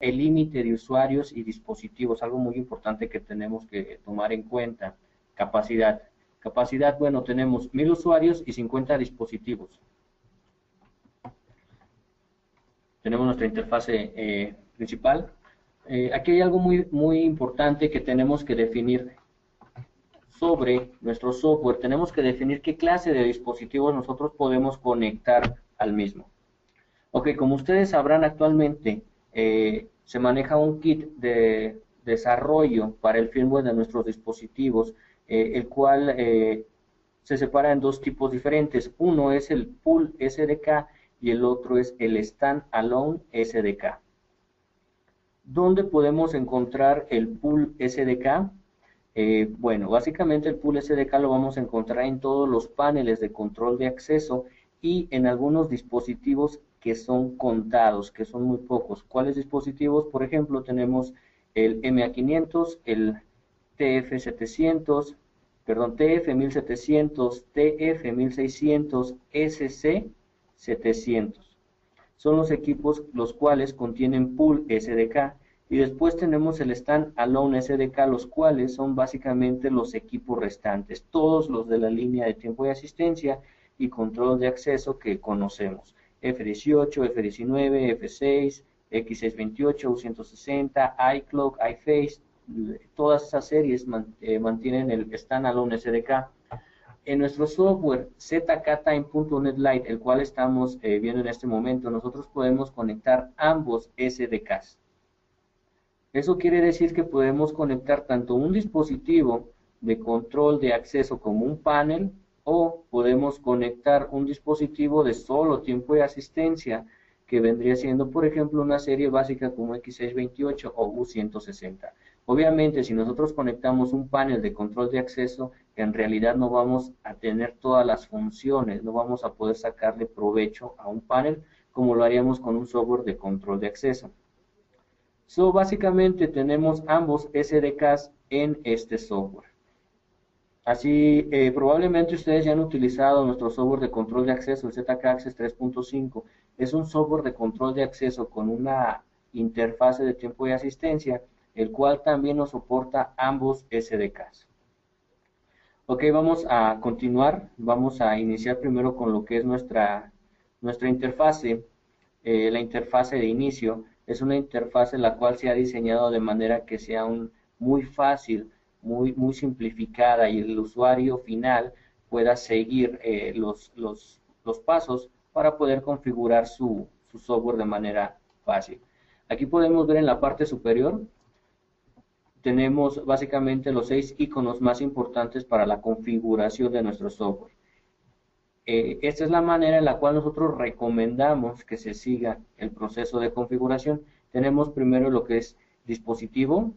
el límite de usuarios y dispositivos, algo muy importante que tenemos que tomar en cuenta. Capacidad. Capacidad, bueno, tenemos 1000 usuarios y 50 dispositivos. Tenemos nuestra interfase principal. Aquí hay algo muy importante que tenemos que definir sobre nuestro software. Tenemos que definir qué clase de dispositivos nosotros podemos conectar al mismo. Ok, como ustedes sabrán, actualmente se maneja un kit de desarrollo para el firmware de nuestros dispositivos, el cual se separa en dos tipos diferentes. Uno es el Pool SDK y el otro es el Standalone SDK. ¿Dónde podemos encontrar el Pool SDK? Bueno, básicamente el Pool SDK lo vamos a encontrar en todos los paneles de control de acceso y en algunos dispositivos que son contados, que son muy pocos. ¿Cuáles dispositivos? Por ejemplo, tenemos el MA500, el TF700, perdón, TF1700, TF1600, SC700. Son los equipos los cuales contienen Pool SDK. Y después tenemos el Standalone SDK, los cuales son básicamente los equipos restantes, todos los de la línea de tiempo de asistencia y control de acceso que conocemos. F18, F19, F6, X628, U160, iClock, iFace, todas esas series mantienen el Standalone SDK. En nuestro software zktime.net Lite, el cual estamos viendo en este momento, nosotros podemos conectar ambos SDKs. Eso quiere decir que podemos conectar tanto un dispositivo de control de acceso como un panel, o podemos conectar un dispositivo de solo tiempo de asistencia, que vendría siendo, por ejemplo, una serie básica como X628 o U160. Obviamente, si nosotros conectamos un panel de control de acceso, en realidad no vamos a tener todas las funciones, no vamos a poder sacarle provecho a un panel como lo haríamos con un software de control de acceso. Básicamente tenemos ambos SDKs en este software. Así, probablemente ustedes ya han utilizado nuestro software de control de acceso, el ZK Access 3.5. Es un software de control de acceso con una interfase de tiempo de asistencia, el cual también nos soporta ambos SDKs. Ok, vamos a continuar. Vamos a iniciar primero con lo que es nuestra interfase. La interfase de inicio es una interfase la cual se ha diseñado de manera que sea muy fácil, muy simplificada, y el usuario final pueda seguir los pasos para poder configurar su software de manera fácil. Aquí podemos ver en la parte superior, tenemos básicamente los 6 iconos más importantes para la configuración de nuestro software. Esta es la manera en la cual nosotros recomendamos que se siga el proceso de configuración. Tenemos primero lo que es dispositivo,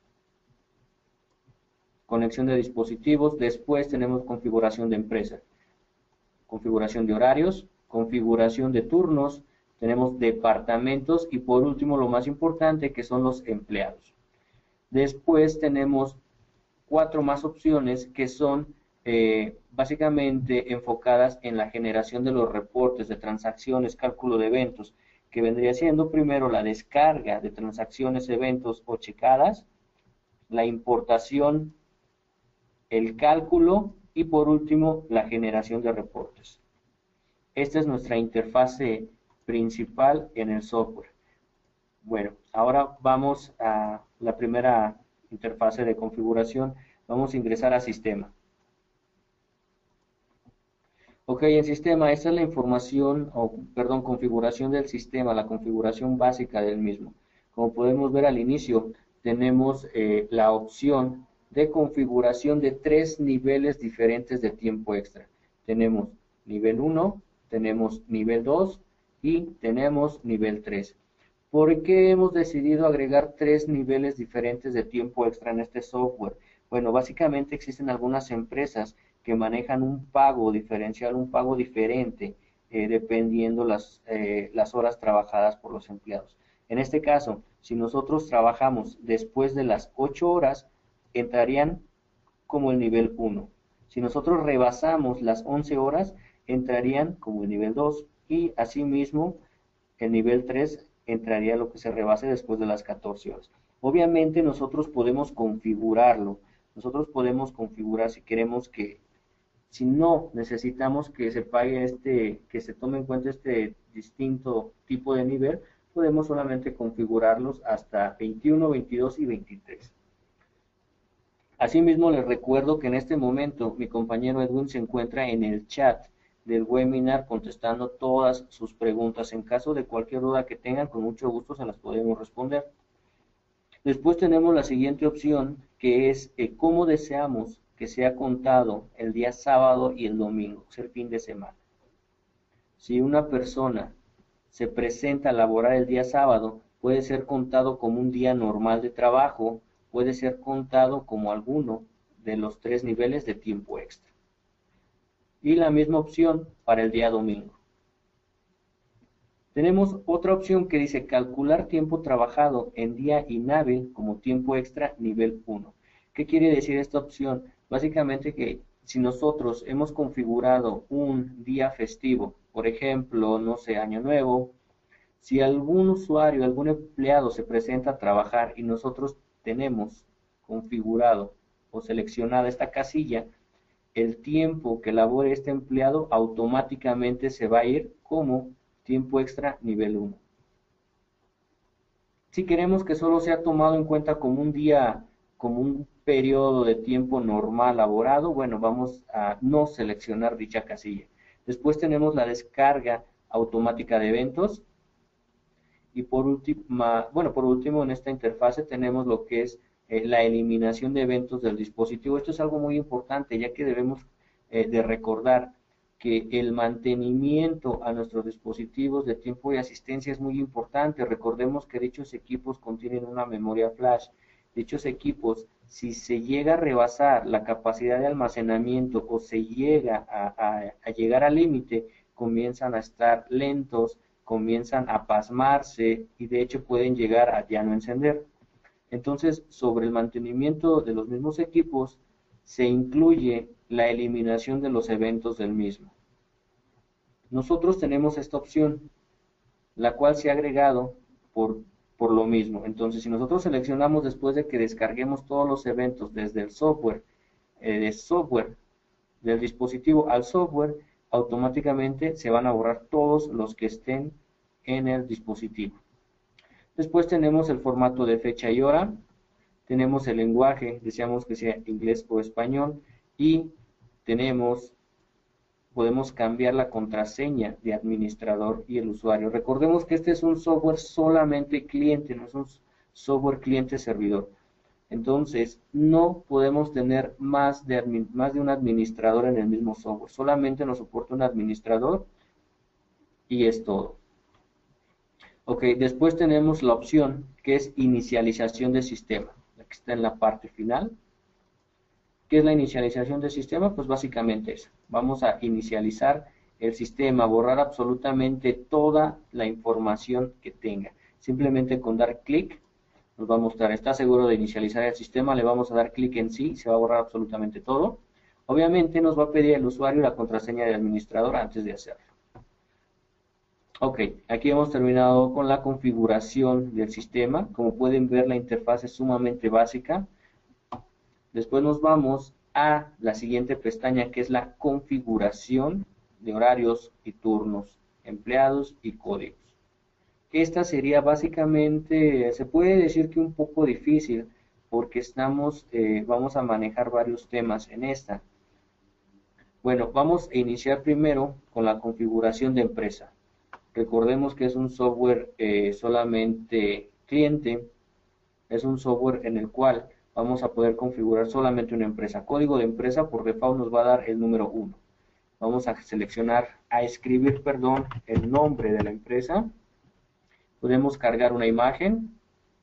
conexión de dispositivos, después tenemos configuración de empresa, configuración de horarios, configuración de turnos, tenemos departamentos y por último lo más importante, que son los empleados. Después tenemos 4 más opciones que son básicamente enfocadas en la generación de los reportes de transacciones, cálculo de eventos, que vendría siendo primero la descarga de transacciones, eventos o checadas, la importación, el cálculo y por último la generación de reportes. Esta es nuestra interfase principal en el software. Bueno, ahora vamos a la primera interfase de configuración. Vamos a ingresar a sistema. Ok, en sistema, esta es la información, configuración del sistema, la configuración básica del mismo. Como podemos ver al inicio, tenemos la opción de configuración de 3 niveles diferentes de tiempo extra. Tenemos nivel 1, tenemos nivel 2 y tenemos nivel 3. ¿Por qué hemos decidido agregar 3 niveles diferentes de tiempo extra en este software? Bueno, básicamente existen algunas empresas que manejan un pago diferencial, un pago diferente, dependiendo las horas trabajadas por los empleados. En este caso, si nosotros trabajamos después de las 8 horas, entrarían como el nivel 1. Si nosotros rebasamos las 11 horas, entrarían como el nivel 2. Y asimismo, el nivel 3 entraría lo que se rebase después de las 14 horas. Obviamente nosotros podemos configurarlo. Nosotros podemos configurar si queremos que, si no necesitamos que se pague que se tome en cuenta este distinto tipo de nivel, podemos solamente configurarlos hasta 21, 22 y 23. Asimismo, les recuerdo que en este momento mi compañero Edwin se encuentra en el chat del webinar contestando todas sus preguntas. En caso de cualquier duda que tengan, con mucho gusto se las podemos responder. Después tenemos la siguiente opción, que es cómo deseamos que sea contado el día sábado y el domingo, es el fin de semana. Si una persona se presenta a laborar el día sábado, puede ser contado como un día normal de trabajo, puede ser contado como alguno de los 3 niveles de tiempo extra. Y la misma opción para el día domingo. Tenemos otra opción que dice calcular tiempo trabajado en día inhábil como tiempo extra nivel 1. ¿Qué quiere decir esta opción? Básicamente que si nosotros hemos configurado un día festivo, por ejemplo, no sé, Año Nuevo, si algún usuario, algún empleado se presenta a trabajar y nosotros tenemos configurado o seleccionada esta casilla, el tiempo que labore este empleado automáticamente se va a ir como tiempo extra nivel 1. Si queremos que solo sea tomado en cuenta como un día, como un periodo de tiempo normal laborado, bueno, vamos a no seleccionar dicha casilla. Después tenemos la descarga automática de eventos. Y por último, en esta interfase tenemos lo que es la eliminación de eventos del dispositivo. Esto es algo muy importante, ya que debemos de recordar que el mantenimiento a nuestros dispositivos de tiempo y asistencia es muy importante. Recordemos que dichos equipos contienen una memoria flash. Dichos equipos, si se llega a rebasar la capacidad de almacenamiento o se llega a llegar al límite, comienzan a estar lentos, comienzan a pasmarse y de hecho pueden llegar a ya no encender. Entonces, sobre el mantenimiento de los mismos equipos, se incluye la eliminación de los eventos del mismo. Nosotros tenemos esta opción, la cual se ha agregado por lo mismo. Entonces, si nosotros seleccionamos después de que descarguemos todos los eventos desde el software, del dispositivo al software, automáticamente se van a borrar todos los que estén en el dispositivo. Después tenemos el formato de fecha y hora, tenemos el lenguaje, deseamos que sea inglés o español, y podemos cambiar la contraseña de administrador y el usuario. Recordemos que este es un software solamente cliente, no es un software cliente-servidor. Entonces, no podemos tener más de un administrador en el mismo software. Solamente nos soporta un administrador y es todo. Ok, después tenemos la opción que es inicialización de sistema, la que está en la parte final. ¿Qué es la inicialización del sistema? Pues básicamente eso. Vamos a inicializar el sistema, borrar absolutamente toda la información que tenga. Simplemente con dar clic nos va a mostrar, ¿está seguro de inicializar el sistema? Le vamos a dar clic en sí, se va a borrar absolutamente todo. Obviamente nos va a pedir el usuario la contraseña del administrador antes de hacerlo. Ok, aquí hemos terminado con la configuración del sistema. Como pueden ver, la interfaz es sumamente básica. Después nos vamos a la siguiente pestaña, que es la configuración de horarios y turnos, empleados y códigos. Esta sería básicamente, se puede decir que un poco difícil, porque vamos a manejar varios temas en esta. Bueno, vamos a iniciar primero con la configuración de empresa. Recordemos que es un software solamente cliente, es un software en el cual vamos a poder configurar solamente una empresa. Código de empresa por default nos va a dar el número 1. Vamos a escribir el nombre de la empresa. Podemos cargar una imagen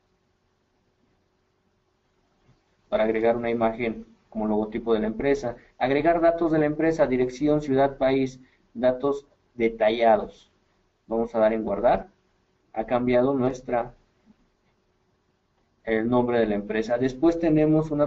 para agregar una imagen como logotipo de la empresa. Agregar datos de la empresa, dirección, ciudad, país, datos detallados. Vamos a dar en guardar. Ha cambiado el nombre de la empresa. Después tenemos una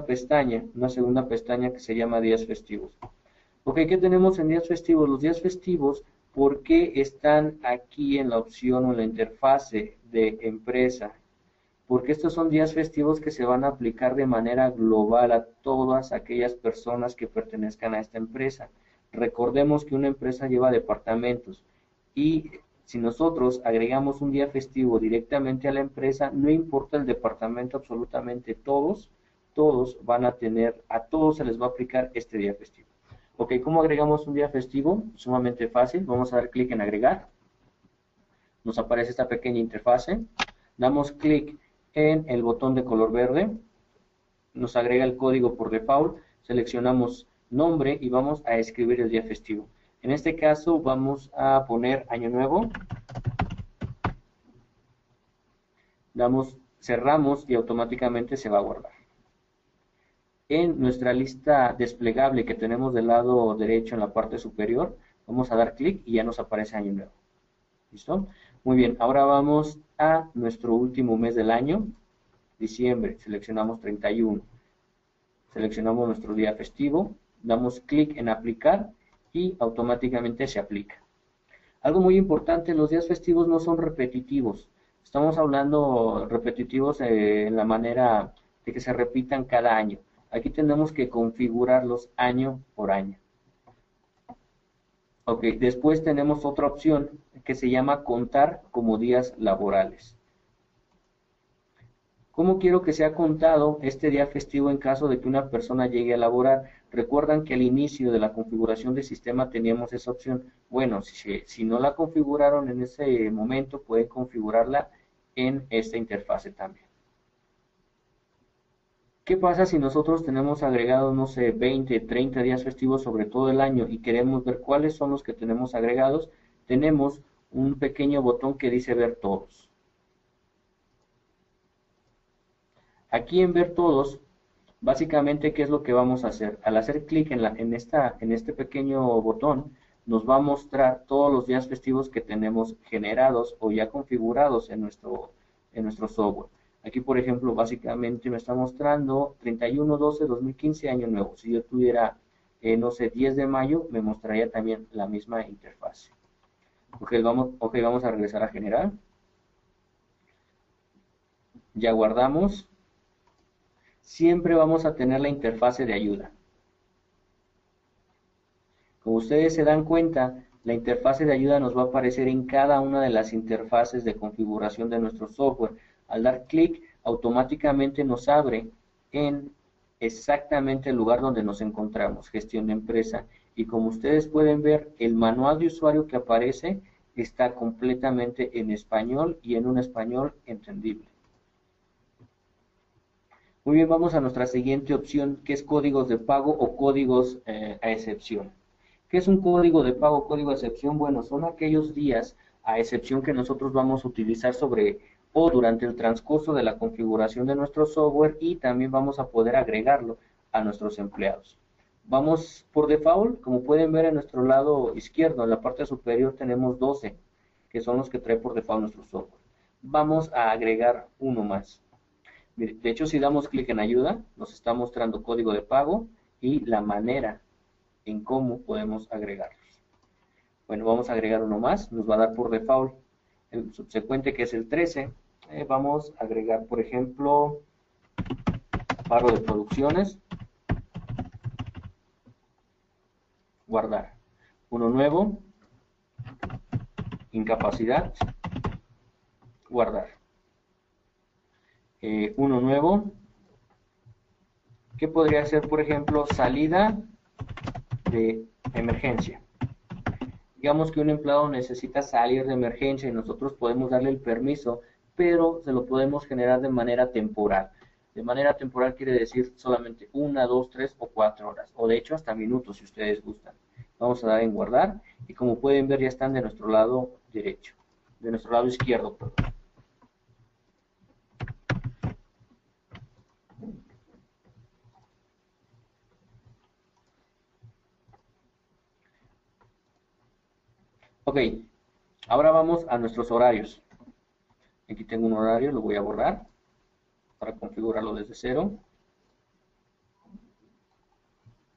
segunda pestaña que se llama días festivos. Ok, ¿qué tenemos en días festivos? Los días festivos ¿Por qué están aquí en la opción o en la interfase de empresa? Porque estos son días festivos que se van a aplicar de manera global a todas aquellas personas que pertenezcan a esta empresa. Recordemos que una empresa lleva departamentos y si nosotros agregamos un día festivo directamente a la empresa, no importa el departamento, absolutamente todos van a tener, a todos se les va a aplicar este día festivo. Ok, ¿cómo agregamos un día festivo? Sumamente fácil, vamos a dar clic en agregar, nos aparece esta pequeña interfase, damos clic en el botón de color verde, nos agrega el código por default, seleccionamos nombre y vamos a escribir el día festivo. En este caso vamos a poner Año Nuevo, cerramos y automáticamente se va a guardar. En nuestra lista desplegable que tenemos del lado derecho en la parte superior, vamos a dar clic y ya nos aparece Año Nuevo. ¿Listo? Muy bien, ahora vamos a nuestro último mes del año, diciembre, seleccionamos 31, seleccionamos nuestro día festivo, damos clic en aplicar y automáticamente se aplica. Algo muy importante, los días festivos no son repetitivos, estamos hablando repetitivos en la manera de que se repitan cada año. Aquí tenemos que configurarlos año por año. Ok, después tenemos otra opción que se llama contar como días laborales. ¿Cómo quiero que sea contado este día festivo en caso de que una persona llegue a laborar? Recuerdan que al inicio de la configuración del sistema teníamos esa opción. Bueno, si no la configuraron en ese momento, pueden configurarla en esta interfase también. ¿Qué pasa si nosotros tenemos agregados, no sé, 20, 30 días festivos sobre todo el año y queremos ver cuáles son los que tenemos agregados? Tenemos un pequeño botón que dice ver todos. Aquí en ver todos, básicamente, ¿qué es lo que vamos a hacer? Al hacer clic en este pequeño botón, nos va a mostrar todos los días festivos que tenemos generados o ya configurados en nuestro software. Aquí, por ejemplo, básicamente me está mostrando 31/12/2015, año nuevo. Si yo tuviera, no sé, 10 de mayo, me mostraría también la misma interfaz. Ok, vamos a regresar a generar. Ya guardamos. Siempre vamos a tener la interfase de ayuda. Como ustedes se dan cuenta, la interfase de ayuda nos va a aparecer en cada una de las interfaces de configuración de nuestro software. Al dar clic, automáticamente nos abre en exactamente el lugar donde nos encontramos, gestión de empresa. Y como ustedes pueden ver, el manual de usuario que aparece está completamente en español y en un español entendible. Muy bien, vamos a nuestra siguiente opción, que es códigos de pago o códigos a excepción. ¿Qué es un código de pago o código a excepción? Bueno, son aquellos días a excepción que nosotros vamos a utilizar sobre o durante el transcurso de la configuración de nuestro software y también vamos a poder agregarlo a nuestros empleados. Vamos por default, como pueden ver en nuestro lado izquierdo, en la parte superior tenemos 12, que son los que trae por default nuestro software. Vamos a agregar uno más. De hecho, si damos clic en ayuda, nos está mostrando código de pago y la manera en cómo podemos agregarlos. Bueno, vamos a agregar uno más, nos va a dar por default el subsecuente que es el 13. Vamos a agregar, por ejemplo, paro de producciones, guardar. Uno nuevo, incapacidad, guardar. Uno nuevo, que podría ser, por ejemplo, salida de emergencia. Digamos que un empleado necesita salir de emergencia y nosotros podemos darle el permiso, pero se lo podemos generar de manera temporal. De manera temporal quiere decir solamente 1, 2, 3 o 4 horas, o de hecho hasta minutos si ustedes gustan. Vamos a dar en guardar y como pueden ver ya están de nuestro lado derecho, de nuestro lado izquierdo, perdón. Ok, ahora vamos a nuestros horarios. Aquí tengo un horario, lo voy a borrar para configurarlo desde cero.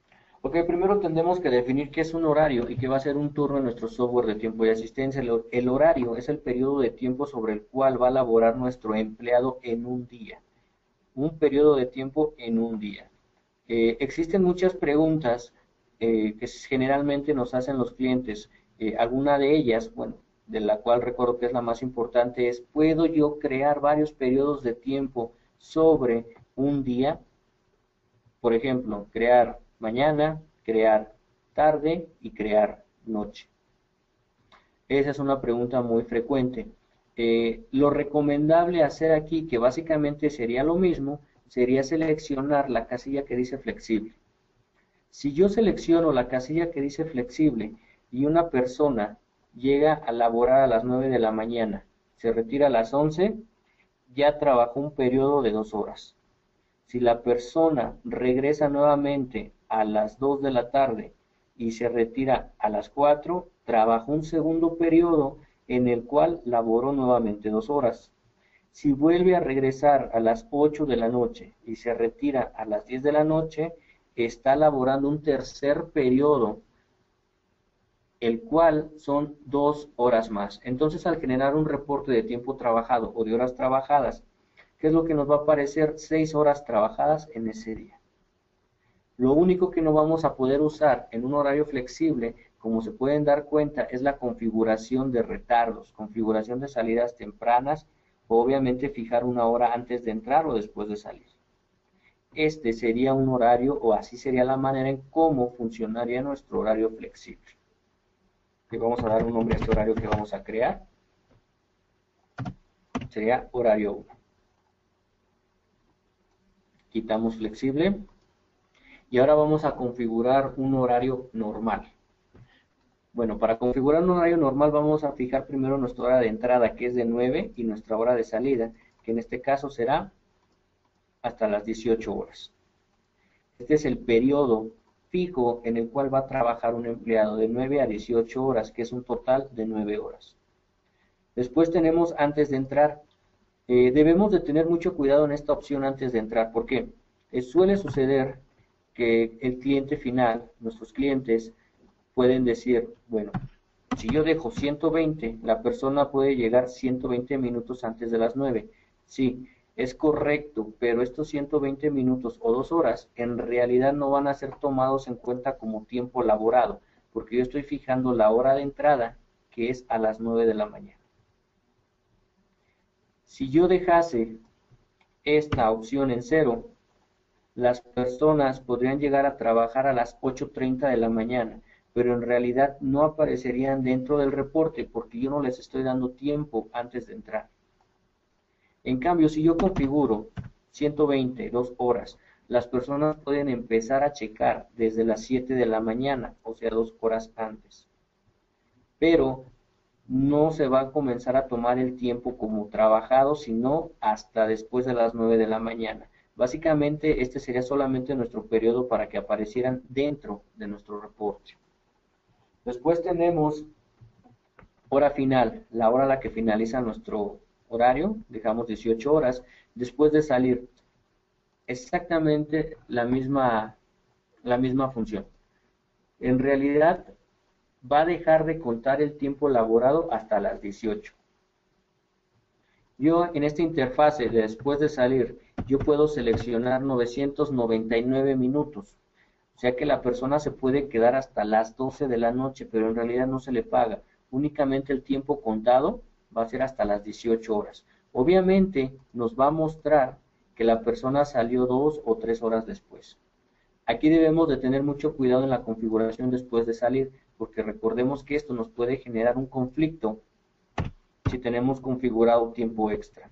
Ok, primero tendremos que definir qué es un horario y qué va a ser un turno en nuestro software de tiempo y asistencia. El horario es el periodo de tiempo sobre el cual va a laborar nuestro empleado en un día. Un periodo de tiempo en un día. Existen muchas preguntas que generalmente nos hacen los clientes. Alguna de ellas, bueno, de la cual recuerdo que es la más importante, es: ¿puedo yo crear varios periodos de tiempo sobre un día? Por ejemplo, crear mañana, crear tarde y crear noche. Esa es una pregunta muy frecuente. Lo recomendable hacer aquí, que básicamente sería lo mismo, sería seleccionar la casilla que dice flexible. Si yo selecciono la casilla que dice flexible y una persona llega a laborar a las 9 de la mañana, se retira a las 11, ya trabajó un periodo de 2 horas. Si la persona regresa nuevamente a las 2 de la tarde y se retira a las 4, trabajó un segundo periodo en el cual laboró nuevamente 2 horas. Si vuelve a regresar a las 8 de la noche y se retira a las 10 de la noche, está laborando un tercer periodo, el cual son 2 horas más. Entonces, al generar un reporte de tiempo trabajado o de horas trabajadas, ¿qué es lo que nos va a aparecer? 6 horas trabajadas en ese día. Lo único que no vamos a poder usar en un horario flexible, como se pueden dar cuenta, es la configuración de retardos, configuración de salidas tempranas, o obviamente fijar una hora antes de entrar o después de salir. Este sería un horario, o así sería la manera en cómo funcionaría nuestro horario flexible. Le vamos a dar un nombre a este horario que vamos a crear. Sería horario 1. Quitamos flexible. Y ahora vamos a configurar un horario normal. Bueno, para configurar un horario normal vamos a fijar primero nuestra hora de entrada, que es de 9, y nuestra hora de salida, que en este caso será hasta las 18 horas. Este es el periodo fijo en el cual va a trabajar un empleado, de 9 a 18 horas, que es un total de 9 horas. Después tenemos antes de entrar. Debemos de tener mucho cuidado en esta opción antes de entrar. ¿Por qué? Suele suceder que el cliente final, nuestros clientes, pueden decir: bueno, si yo dejo 120, la persona puede llegar 120 minutos antes de las 9. Sí, es correcto, pero estos 120 minutos o 2 horas en realidad no van a ser tomados en cuenta como tiempo laborado, porque yo estoy fijando la hora de entrada, que es a las 9 de la mañana. Si yo dejase esta opción en 0, las personas podrían llegar a trabajar a las 8:30 de la mañana, pero en realidad no aparecerían dentro del reporte porque yo no les estoy dando tiempo antes de entrar. En cambio, si yo configuro 120, 2 horas, las personas pueden empezar a checar desde las 7 de la mañana, o sea, 2 horas antes. Pero no se va a comenzar a tomar el tiempo como trabajado, sino hasta después de las 9 de la mañana. Básicamente, este sería solamente nuestro periodo para que aparecieran dentro de nuestro reporte. Después tenemos hora final, la hora a la que finaliza nuestro horario, dejamos 18 horas, después de salir. Exactamente la misma función. En realidad, va a dejar de contar el tiempo laborado hasta las 18. Yo en esta interfase de después de salir, yo puedo seleccionar 999 minutos. O sea que la persona se puede quedar hasta las 12 de la noche, pero en realidad no se le paga. Únicamente el tiempo contado va a ser hasta las 18 horas. Obviamente nos va a mostrar que la persona salió 2 o 3 horas después. Aquí debemos de tener mucho cuidado en la configuración después de salir, porque recordemos que esto nos puede generar un conflicto si tenemos configurado tiempo extra.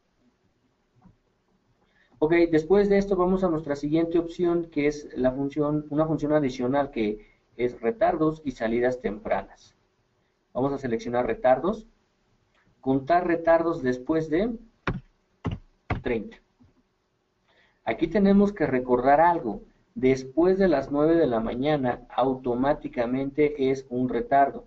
Ok, después de esto vamos a nuestra siguiente opción, que es una función adicional, que es retardos y salidas tempranas. Vamos a seleccionar retardos, contar retardos después de 30. Aquí tenemos que recordar algo: después de las 9 de la mañana automáticamente es un retardo.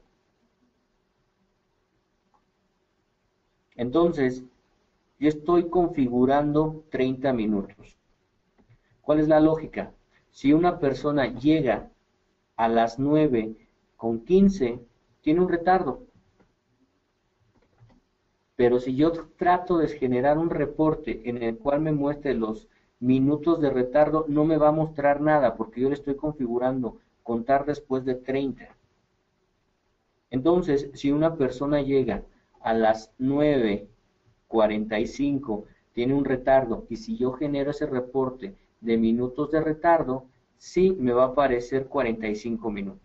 Entonces, yo estoy configurando 30 minutos. ¿Cuál es la lógica? Si una persona llega a las 9:15, tiene un retardo. Pero si yo trato de generar un reporte en el cual me muestre los minutos de retardo, no me va a mostrar nada porque yo le estoy configurando contar después de 30. Entonces, si una persona llega a las 9:45, tiene un retardo, y si yo genero ese reporte de minutos de retardo, sí me va a aparecer 45 minutos.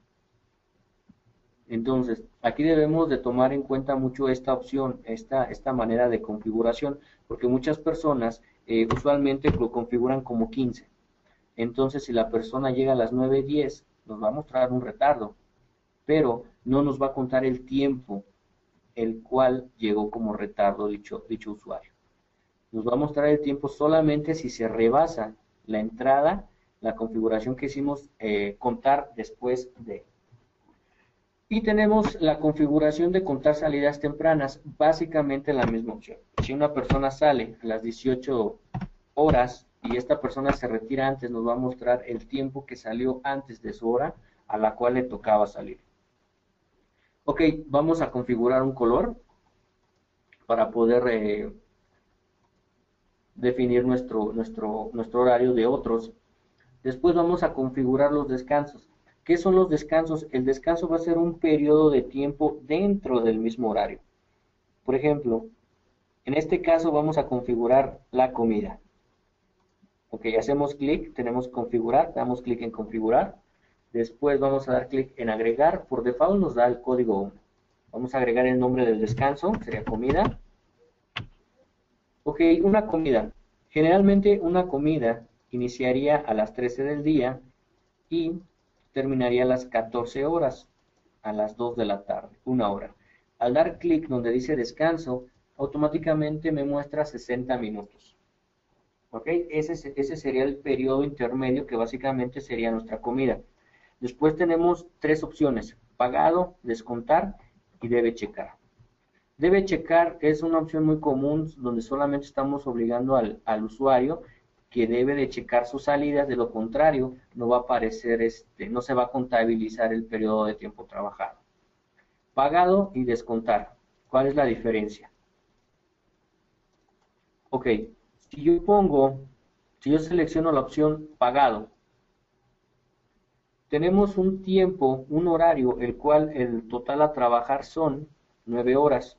Entonces, aquí debemos de tomar en cuenta mucho esta opción, esta manera de configuración, porque muchas personas usualmente lo configuran como 15. Entonces, si la persona llega a las 9:10, nos va a mostrar un retardo, pero no nos va a contar el tiempo el cual llegó como retardo dicho usuario. Nos va a mostrar el tiempo solamente si se rebasa la entrada, la configuración que hicimos, contar después de. Y tenemos la configuración de contar salidas tempranas, básicamente la misma opción. Si una persona sale a las 18 horas y esta persona se retira antes, nos va a mostrar el tiempo que salió antes de su hora a la cual le tocaba salir. Ok, vamos a configurar un color para poder definir nuestro horario de otros. Después vamos a configurar los descansos. ¿Qué son los descansos? El descanso va a ser un periodo de tiempo dentro del mismo horario. Por ejemplo, en este caso vamos a configurar la comida. Ok, hacemos clic, tenemos configurar, damos clic en configurar. Después vamos a dar clic en agregar. Por default nos da el código 1. Vamos a agregar el nombre del descanso, sería comida. Ok, una comida. Generalmente una comida iniciaría a las 13 del día y terminaría a las 14 horas, a las 2 de la tarde, una hora. Al dar clic donde dice descanso, automáticamente me muestra 60 minutos. ¿Ok? Ese sería el periodo intermedio que básicamente sería nuestra comida. Después tenemos tres opciones: pagado, descontar y debe checar. Debe checar es una opción muy común donde solamente estamos obligando al usuario que debe de checar sus salidas, de lo contrario no va a aparecer, no se va a contabilizar el periodo de tiempo trabajado. Pagado y descontar, ¿cuál es la diferencia? Ok, si yo selecciono la opción pagado, tenemos un tiempo, un horario, el cual el total a trabajar son 9 horas.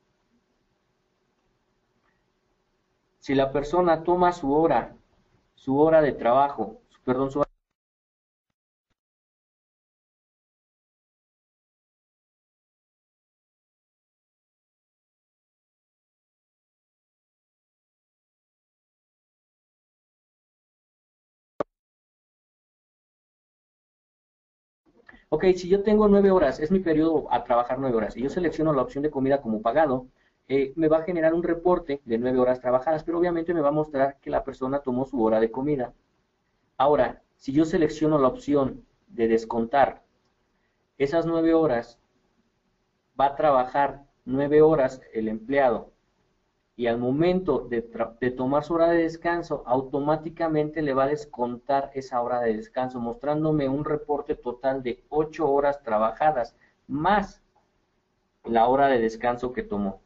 Si la persona toma su hora de trabajo, perdón, su hora. Ok, si yo tengo 9 horas, es mi periodo a trabajar 9 horas, y yo selecciono la opción de comida como pagado, me va a generar un reporte de 9 horas trabajadas, pero obviamente me va a mostrar que la persona tomó su hora de comida. Ahora, si yo selecciono la opción de descontar, esas 9 horas va a trabajar 9 horas el empleado, y al momento de tomar su hora de descanso, automáticamente le va a descontar esa hora de descanso, mostrándome un reporte total de 8 horas trabajadas, más la hora de descanso que tomó.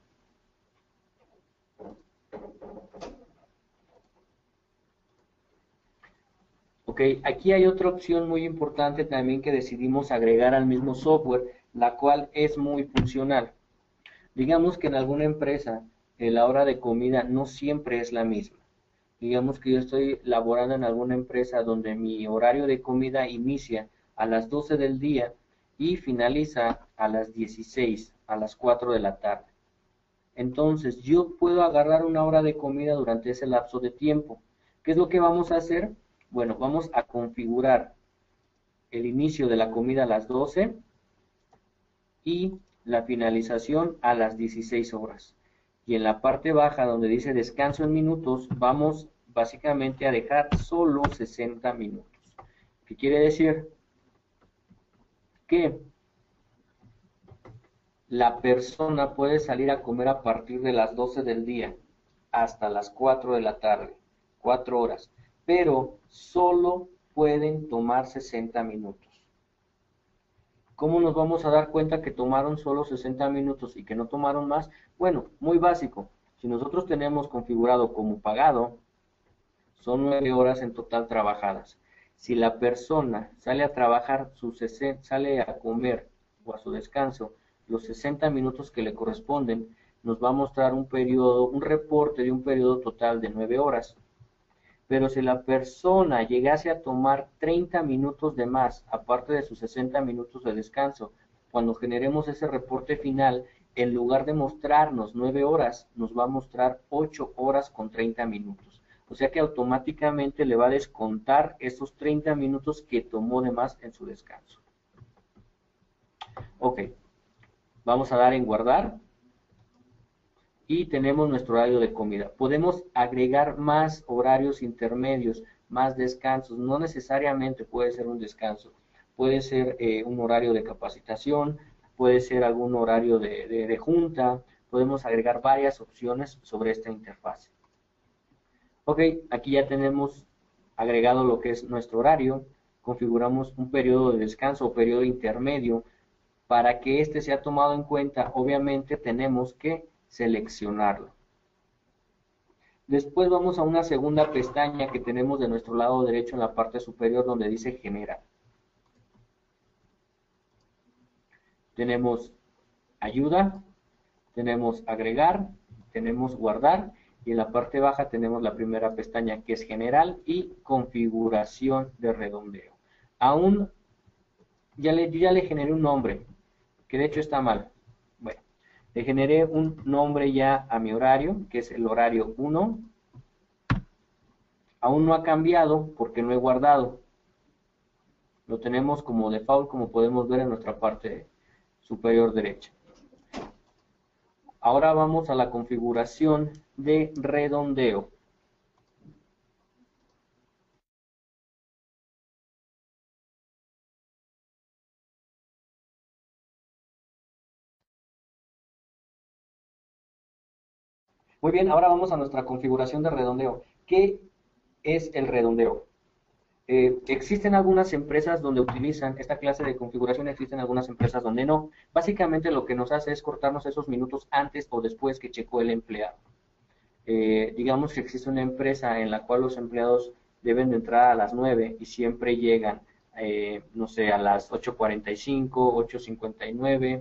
Ok, aquí hay otra opción muy importante también que decidimos agregar al mismo software, la cual es muy funcional. Digamos que en alguna empresa la hora de comida no siempre es la misma. Digamos que yo estoy laborando en alguna empresa donde mi horario de comida inicia a las 12 del día y finaliza a las 16, a las 4 de la tarde. Entonces yo puedo agarrar una hora de comida durante ese lapso de tiempo. ¿Qué es lo que vamos a hacer? Bueno, vamos a configurar el inicio de la comida a las 12 y la finalización a las 16 horas. Y en la parte baja donde dice descanso en minutos, vamos básicamente a dejar solo 60 minutos. ¿Qué quiere decir? Que la persona puede salir a comer a partir de las 12 del día hasta las 4 de la tarde, 4 horas, pero solo pueden tomar 60 minutos. ¿Cómo nos vamos a dar cuenta que tomaron solo 60 minutos y que no tomaron más? Bueno, muy básico. Si nosotros tenemos configurado como pagado, son 9 horas en total trabajadas. Si la persona sale a trabajar, sale a comer o a su descanso, los 60 minutos que le corresponden, nos va a mostrar un periodo, un reporte de un periodo total de 9 horas. Pero si la persona llegase a tomar 30 minutos de más, aparte de sus 60 minutos de descanso, cuando generemos ese reporte final, en lugar de mostrarnos 9 horas, nos va a mostrar 8 horas con 30 minutos. O sea que automáticamente le va a descontar esos 30 minutos que tomó de más en su descanso. Ok, vamos a dar en guardar. Y tenemos nuestro horario de comida. Podemos agregar más horarios intermedios, más descansos. No necesariamente puede ser un descanso. Puede ser un horario de capacitación, puede ser algún horario de junta. Podemos agregar varias opciones sobre esta interfaz. Ok, aquí ya tenemos agregado lo que es nuestro horario. Configuramos un periodo de descanso o periodo intermedio. Para que este sea tomado en cuenta, obviamente tenemos que seleccionarlo. Después vamos a una segunda pestaña que tenemos de nuestro lado derecho en la parte superior donde dice General. Tenemos Ayuda, tenemos Agregar, tenemos Guardar y en la parte baja tenemos la primera pestaña que es General y Configuración de redondeo. Aún yo ya le generé un nombre, que de hecho está mal. Bueno, le generé un nombre ya a mi horario, que es el horario 1. Aún no ha cambiado porque no he guardado. Lo tenemos como default, como podemos ver en nuestra parte superior derecha. Ahora vamos a la configuración de redondeo. Muy bien, ahora vamos a nuestra configuración de redondeo. ¿Qué es el redondeo? Existen algunas empresas donde utilizan esta clase de configuración, existen algunas empresas donde no. Básicamente lo que nos hace es cortarnos esos minutos antes o después que checó el empleado. Digamos que existe una empresa en la cual los empleados deben de entrar a las 9 y siempre llegan, no sé, a las 8:45, 8:59.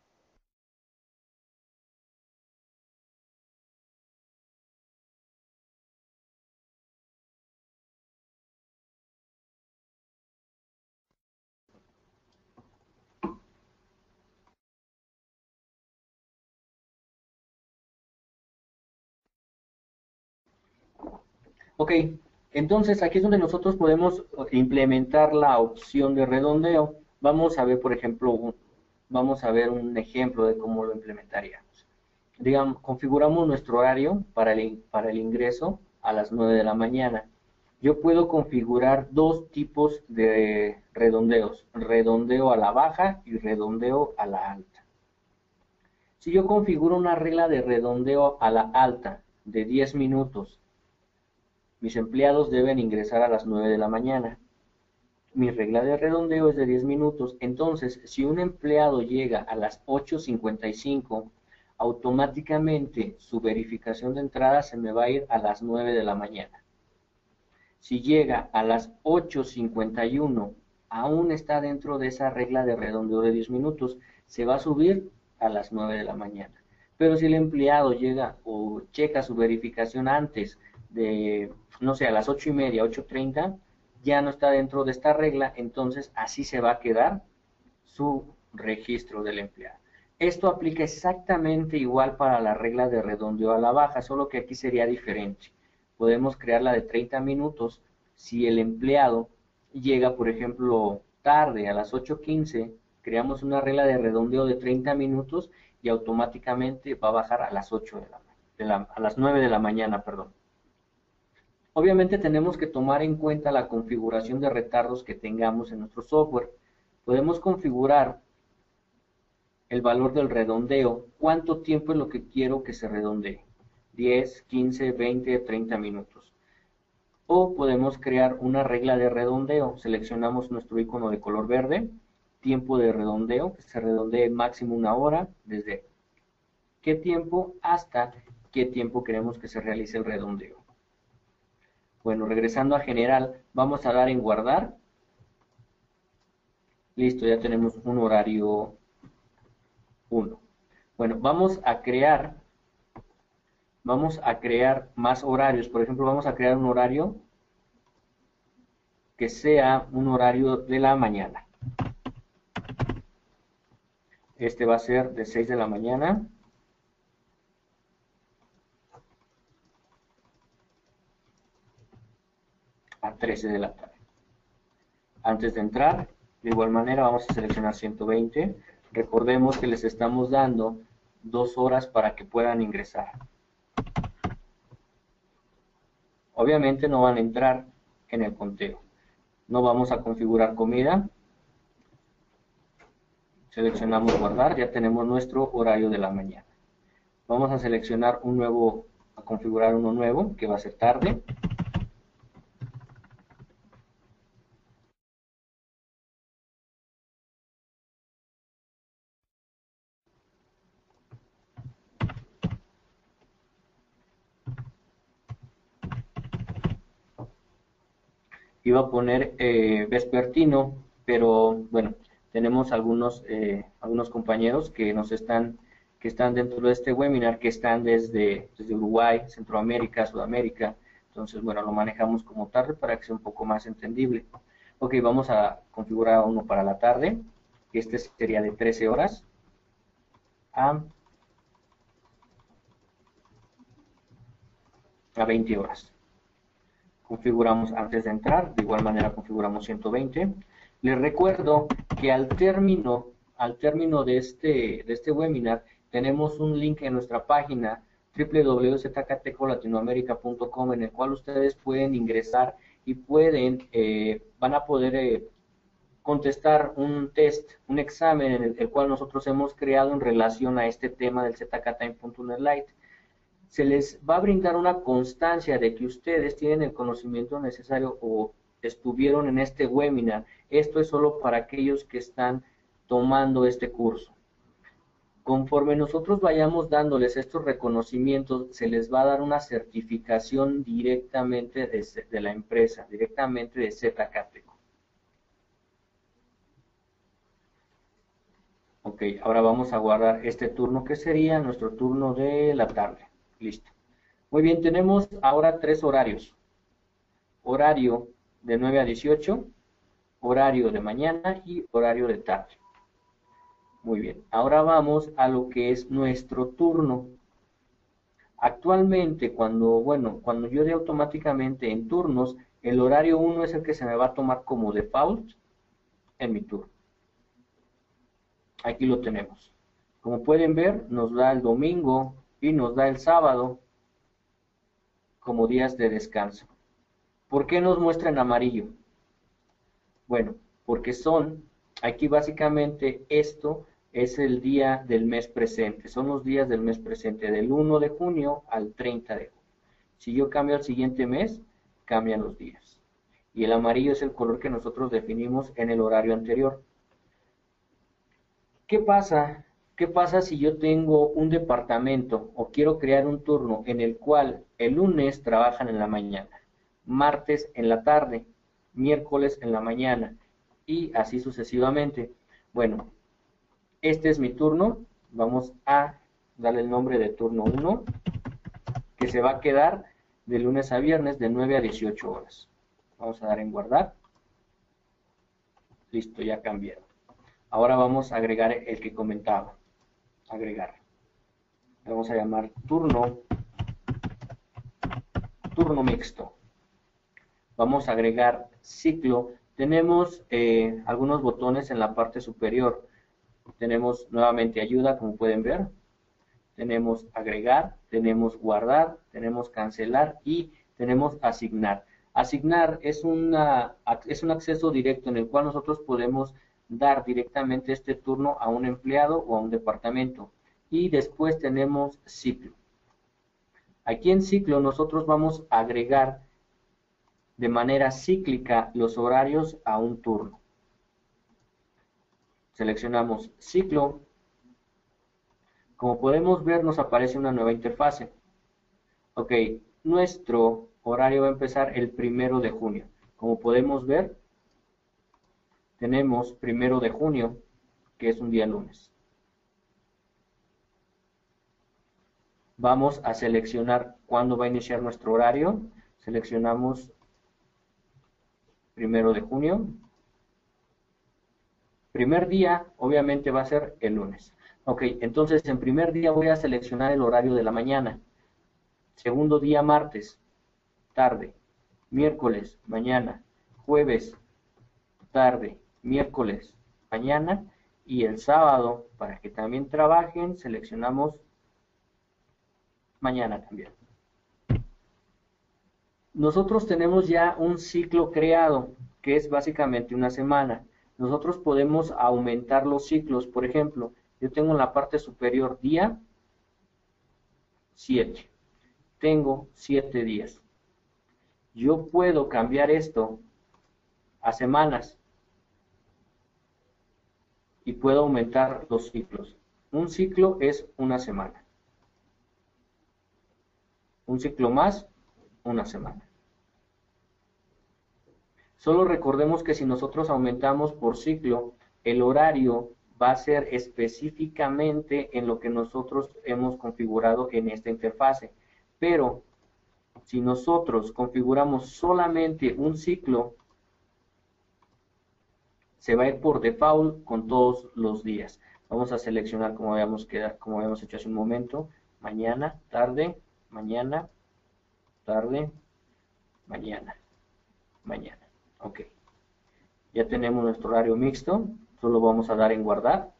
Ok, entonces aquí es donde nosotros podemos implementar la opción de redondeo. Vamos a ver, por ejemplo, vamos a ver un ejemplo de cómo lo implementaríamos. Digamos, configuramos nuestro horario para el ingreso a las 9 de la mañana. Yo puedo configurar dos tipos de redondeos, redondeo a la baja y redondeo a la alta. Si yo configuro una regla de redondeo a la alta de 10 minutos, mis empleados deben ingresar a las 9 de la mañana. Mi regla de redondeo es de 10 minutos, entonces si un empleado llega a las 8:55, automáticamente su verificación de entrada se me va a ir a las 9 de la mañana. Si llega a las 8:51, aún está dentro de esa regla de redondeo de 10 minutos, se va a subir a las 9 de la mañana. Pero si el empleado llega o checa su verificación antes de, no sé, a las 8:30, 8:30, ya no está dentro de esta regla, entonces así se va a quedar su registro del empleado. Esto aplica exactamente igual para la regla de redondeo a la baja, solo que aquí sería diferente. Podemos crearla de 30 minutos si el empleado llega, por ejemplo, tarde a las 8:15, creamos una regla de redondeo de 30 minutos y automáticamente va a bajar a las 8 a las 9 de la mañana, perdón. Obviamente tenemos que tomar en cuenta la configuración de retardos que tengamos en nuestro software. Podemos configurar el valor del redondeo, cuánto tiempo es lo que quiero que se redondee, 10, 15, 20, 30 minutos. O podemos crear una regla de redondeo, seleccionamos nuestro icono de color verde tiempo de redondeo, que se redondee máximo 1 hora, desde qué tiempo hasta qué tiempo queremos que se realice el redondeo. Bueno, regresando a general, vamos a dar en guardar. Listo, ya tenemos un horario 1. Bueno, vamos a crear más horarios. Por ejemplo, vamos a crear un horario que sea un horario de la mañana. Este va a ser de 6 de la mañana a 13 de la tarde. Antes de entrar, de igual manera vamos a seleccionar 120. Recordemos que les estamos dando 2 horas para que puedan ingresar. Obviamente no van a entrar en el conteo. No vamos a configurar comida. Seleccionamos guardar, ya tenemos nuestro horario de la mañana. Vamos a seleccionar a configurar uno nuevo, que va a ser tarde. Iba a poner vespertino, pero bueno, tenemos algunos compañeros que están dentro de este webinar, que están desde Uruguay, Centroamérica, Sudamérica. Entonces, bueno, lo manejamos como tarde para que sea un poco más entendible. Ok, vamos a configurar uno para la tarde. Este sería de 13 horas a 20 horas. Configuramos antes de entrar, de igual manera configuramos 120. Les recuerdo que al término de este webinar tenemos un link en nuestra página www.zcatecolatinoamerica.com, en el cual ustedes pueden ingresar y van a poder contestar un test, un examen en el cual nosotros hemos creado en relación a este tema del ZKTime.net Lite. Se les va a brindar una constancia de que ustedes tienen el conocimiento necesario o estuvieron en este webinar. Esto es solo para aquellos que están tomando este curso. Conforme nosotros vayamos dándoles estos reconocimientos, se les va a dar una certificación directamente de la empresa, directamente de ZCateco. Ok, ahora vamos a guardar este turno, que sería nuestro turno de la tarde. Listo. Muy bien, tenemos ahora 3 horarios. Horario de 9 a 18, horario de mañana y horario de tarde. Muy bien, ahora vamos a lo que es nuestro turno. Actualmente, cuando yo dé automáticamente en turnos, el horario 1 es el que se me va a tomar como default en mi turno. Aquí lo tenemos. Como pueden ver, nos da el domingo y nos da el sábado como días de descanso. ¿Por qué nos muestra en amarillo? Bueno, porque aquí básicamente esto es el día del mes presente, son los días del mes presente, del 1 de junio al 30 de junio. Si yo cambio al siguiente mes, cambian los días. Y el amarillo es el color que nosotros definimos en el horario anterior. ¿Qué pasa? ¿Qué pasa si yo tengo un departamento o quiero crear un turno en el cual el lunes trabajan en la mañana, martes en la tarde, miércoles en la mañana y así sucesivamente? Bueno, este es mi turno. Vamos a darle el nombre de turno 1, que se va a quedar de lunes a viernes de 9 a 18 horas. Vamos a dar en guardar. Listo, ya cambiaron. Ahora vamos a agregar el que comentaba. Agregar. Le vamos a llamar turno mixto. Vamos a agregar ciclo. Tenemos algunos botones en la parte superior. Tenemos nuevamente ayuda, como pueden ver. Tenemos agregar, tenemos guardar, tenemos cancelar y tenemos asignar. Asignar es un acceso directo en el cual nosotros podemos dar directamente este turno a un empleado o a un departamento. Y después tenemos ciclo. Aquí en ciclo nosotros vamos a agregar de manera cíclica los horarios a un turno. Seleccionamos ciclo. Como podemos ver, nos aparece una nueva interfase. Ok, nuestro horario va a empezar el 1 de junio. Como podemos ver, tenemos 1 de junio, que es un día lunes. Vamos a seleccionar cuándo va a iniciar nuestro horario. Seleccionamos 1 de junio. Primer día, obviamente, va a ser el lunes. Ok, entonces en primer día voy a seleccionar el horario de la mañana. Segundo día, martes, tarde. Miércoles, mañana. Jueves, tarde. Miércoles, mañana. Y el sábado, para que también trabajen, seleccionamos mañana también. Nosotros tenemos ya un ciclo creado, que es básicamente una semana. Nosotros podemos aumentar los ciclos. Por ejemplo, yo tengo en la parte superior día 7. Tengo 7 días. Yo puedo cambiar esto a semanas y puedo aumentar los ciclos. Un ciclo es una semana. Un ciclo más, una semana. Solo recordemos que si nosotros aumentamos por ciclo, el horario va a ser específicamente en lo que nosotros hemos configurado en esta interfase. Pero si nosotros configuramos solamente un ciclo, se va a ir por default con todos los días. Vamos a seleccionar como habíamos hecho hace un momento, mañana, tarde, mañana, tarde, mañana, mañana. Ok. Ya tenemos nuestro horario mixto. Solo vamos a dar en guardar.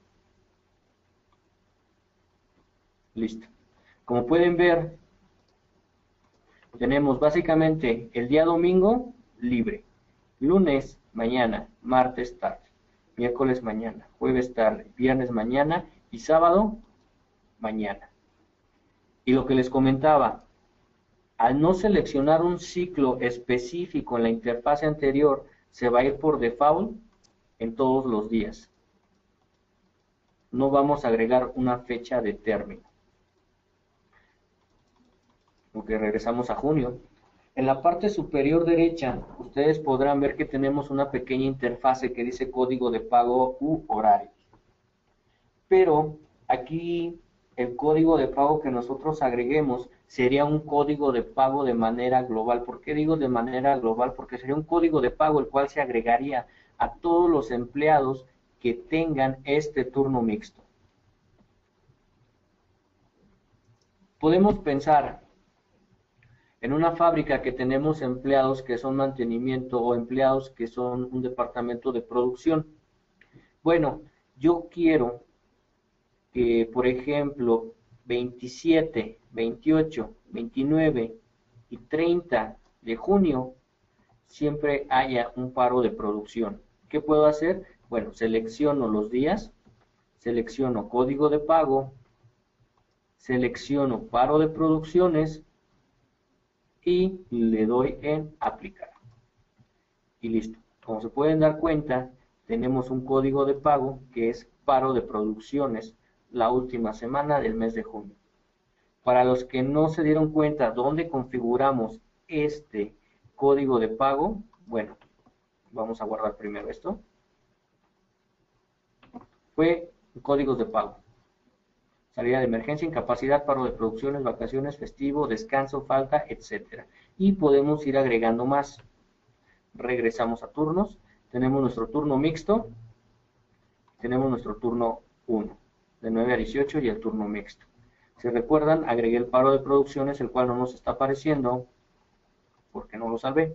Listo. Como pueden ver, tenemos básicamente el día domingo libre. Lunes, mañana. Martes, tarde. Miércoles, mañana. Jueves, tarde. Viernes, mañana. Y sábado, mañana. Y lo que les comentaba, al no seleccionar un ciclo específico en la interfase anterior, se va a ir por default en todos los días. No vamos a agregar una fecha de término. Ok, regresamos a junio. En la parte superior derecha, ustedes podrán ver que tenemos una pequeña interfase que dice código de pago u horario. Pero aquí el código de pago que nosotros agreguemos sería un código de pago de manera global. ¿Por qué digo de manera global? Porque sería un código de pago el cual se agregaría a todos los empleados que tengan este turno mixto. Podemos pensar en una fábrica que tenemos empleados que son mantenimiento o empleados que son un departamento de producción. Bueno, yo quiero que, por ejemplo, 27, 28, 29 y 30 de junio siempre haya un paro de producción. ¿Qué puedo hacer? Bueno, selecciono los días, selecciono código de pago, selecciono paro de producciones y le doy en aplicar. Y listo. Como se pueden dar cuenta, tenemos un código de pago que es paro de producciones la última semana del mes de junio. Para los que no se dieron cuenta dónde configuramos este código de pago, bueno, vamos a guardar primero esto. Fue códigos de pago. Salida de emergencia, incapacidad, paro de producciones, vacaciones, festivo, descanso, falta, etc. Y podemos ir agregando más. Regresamos a turnos. Tenemos nuestro turno mixto. Tenemos nuestro turno 1, de 9 a 18 y el turno mixto. Si recuerdan, agregué el paro de producciones, el cual no nos está apareciendo porque no lo salvé.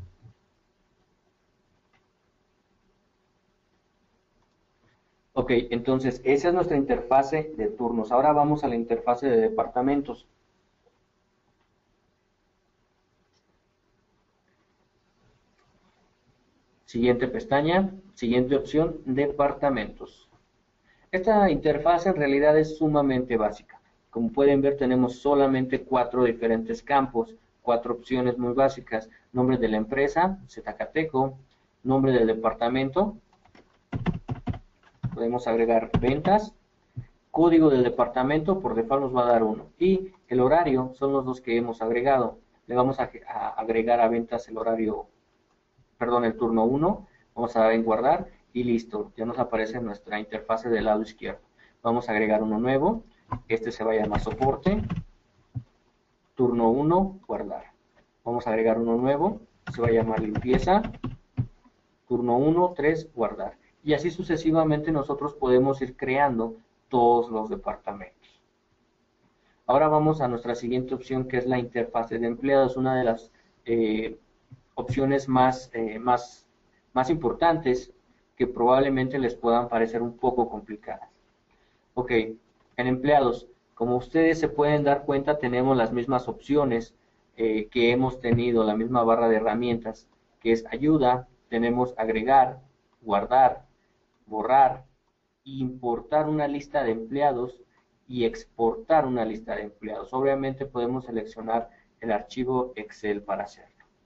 Ok, entonces esa es nuestra interfase de turnos. Ahora vamos a la interfase de departamentos. Siguiente pestaña, siguiente opción, departamentos. Esta interfase en realidad es sumamente básica. Como pueden ver, tenemos solamente 4 diferentes campos, 4 opciones muy básicas. Nombre de la empresa, Zacatecas, nombre del departamento, podemos agregar ventas, código del departamento, por default nos va a dar 1, y el horario son los dos que hemos agregado. Le vamos a agregar a ventas el horario, perdón, el turno 1, vamos a dar en guardar y listo, ya nos aparece nuestra interfase del lado izquierdo. Vamos a agregar uno nuevo, este se va a llamar soporte, turno 1, guardar. Vamos a agregar uno nuevo, se va a llamar limpieza, turno 1, 3, guardar. Y así sucesivamente nosotros podemos ir creando todos los departamentos. Ahora vamos a nuestra siguiente opción, que es la interfase de empleados, una de las opciones más importantes, que probablemente les puedan parecer un poco complicadas. Ok, en empleados, como ustedes se pueden dar cuenta, tenemos las mismas opciones que hemos tenido, la misma barra de herramientas, que es ayuda, tenemos agregar, guardar, borrar, importar una lista de empleados y exportar una lista de empleados. Obviamente podemos seleccionar el archivo Excel para hacerlo.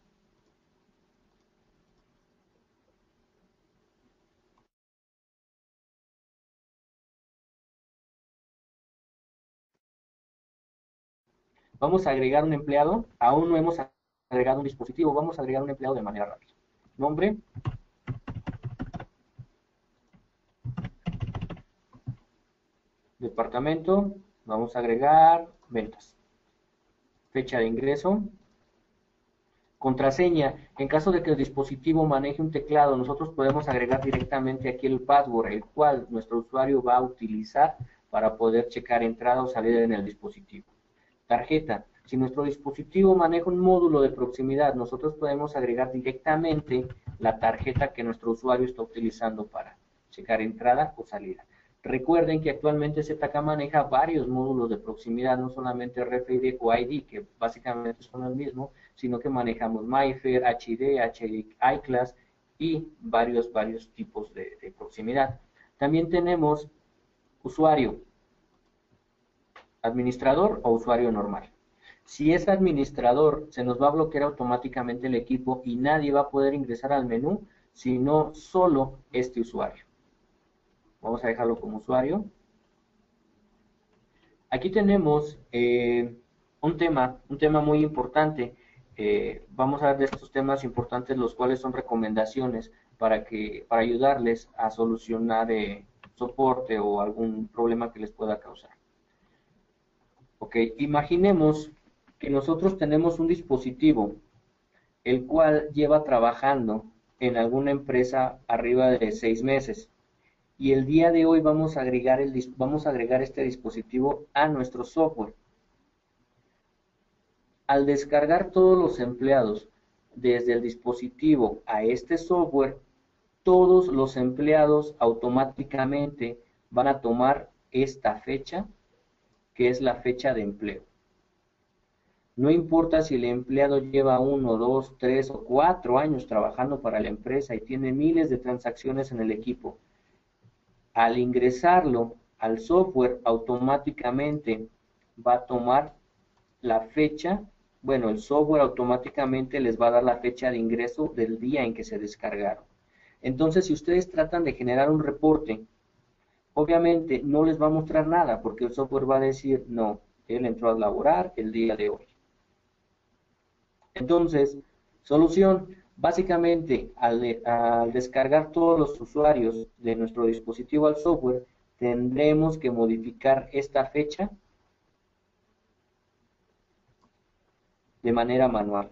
Vamos a agregar un empleado, aún no hemos agregado un dispositivo, vamos a agregar un empleado de manera rápida. Nombre, departamento, vamos a agregar ventas. Fecha de ingreso, contraseña. En caso de que el dispositivo maneje un teclado, nosotros podemos agregar directamente aquí el password, el cual nuestro usuario va a utilizar para poder checar entrada o salida en el dispositivo. Tarjeta. Si nuestro dispositivo maneja un módulo de proximidad, nosotros podemos agregar directamente la tarjeta que nuestro usuario está utilizando para checar entrada o salida. Recuerden que actualmente ZK maneja varios módulos de proximidad, no solamente RFID o ID, que básicamente son el mismo, sino que manejamos MyFair, HID, iClass y varios tipos de proximidad. También tenemos usuario, administrador o usuario normal. Si es administrador, se nos va a bloquear automáticamente el equipo y nadie va a poder ingresar al menú, sino solo este usuario. Vamos a dejarlo como usuario. Aquí tenemos un tema muy importante. Vamos a ver de estos temas importantes, los cuales son recomendaciones para ayudarles a solucionar soporte o algún problema que les pueda causar. Ok, imaginemos que nosotros tenemos un dispositivo el cual lleva trabajando en alguna empresa arriba de 6 meses y el día de hoy vamos a agregar este dispositivo a nuestro software. Al descargar todos los empleados desde el dispositivo a este software, todos los empleados automáticamente van a tomar esta fecha, que es la fecha de empleo. No importa si el empleado lleva 1, 2, 3 o 4 años trabajando para la empresa y tiene miles de transacciones en el equipo. Al ingresarlo al software, automáticamente va a tomar la fecha. Bueno, el software automáticamente les va a dar la fecha de ingreso del día en que se descargaron. Entonces, si ustedes tratan de generar un reporte, obviamente no les va a mostrar nada porque el software va a decir, no, él entró a laborar el día de hoy. Entonces, solución, básicamente al descargar todos los usuarios de nuestro dispositivo al software, tendremos que modificar esta fecha de manera manual.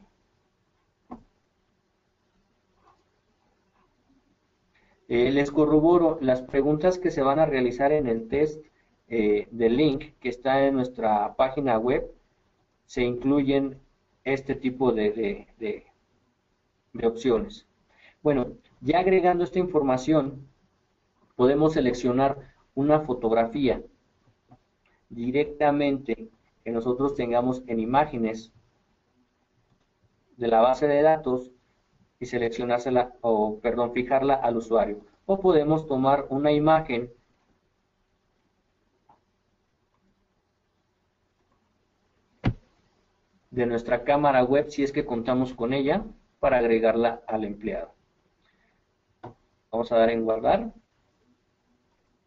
Les corroboro, las preguntas que se van a realizar en el test del link que está en nuestra página web, se incluyen este tipo de opciones. Bueno, ya agregando esta información, podemos seleccionar una fotografía directamente que nosotros tengamos en imágenes de la base de datos y seleccionársela, fijarla al usuario. O podemos tomar una imagen de nuestra cámara web, si es que contamos con ella, para agregarla al empleado. Vamos a dar en guardar.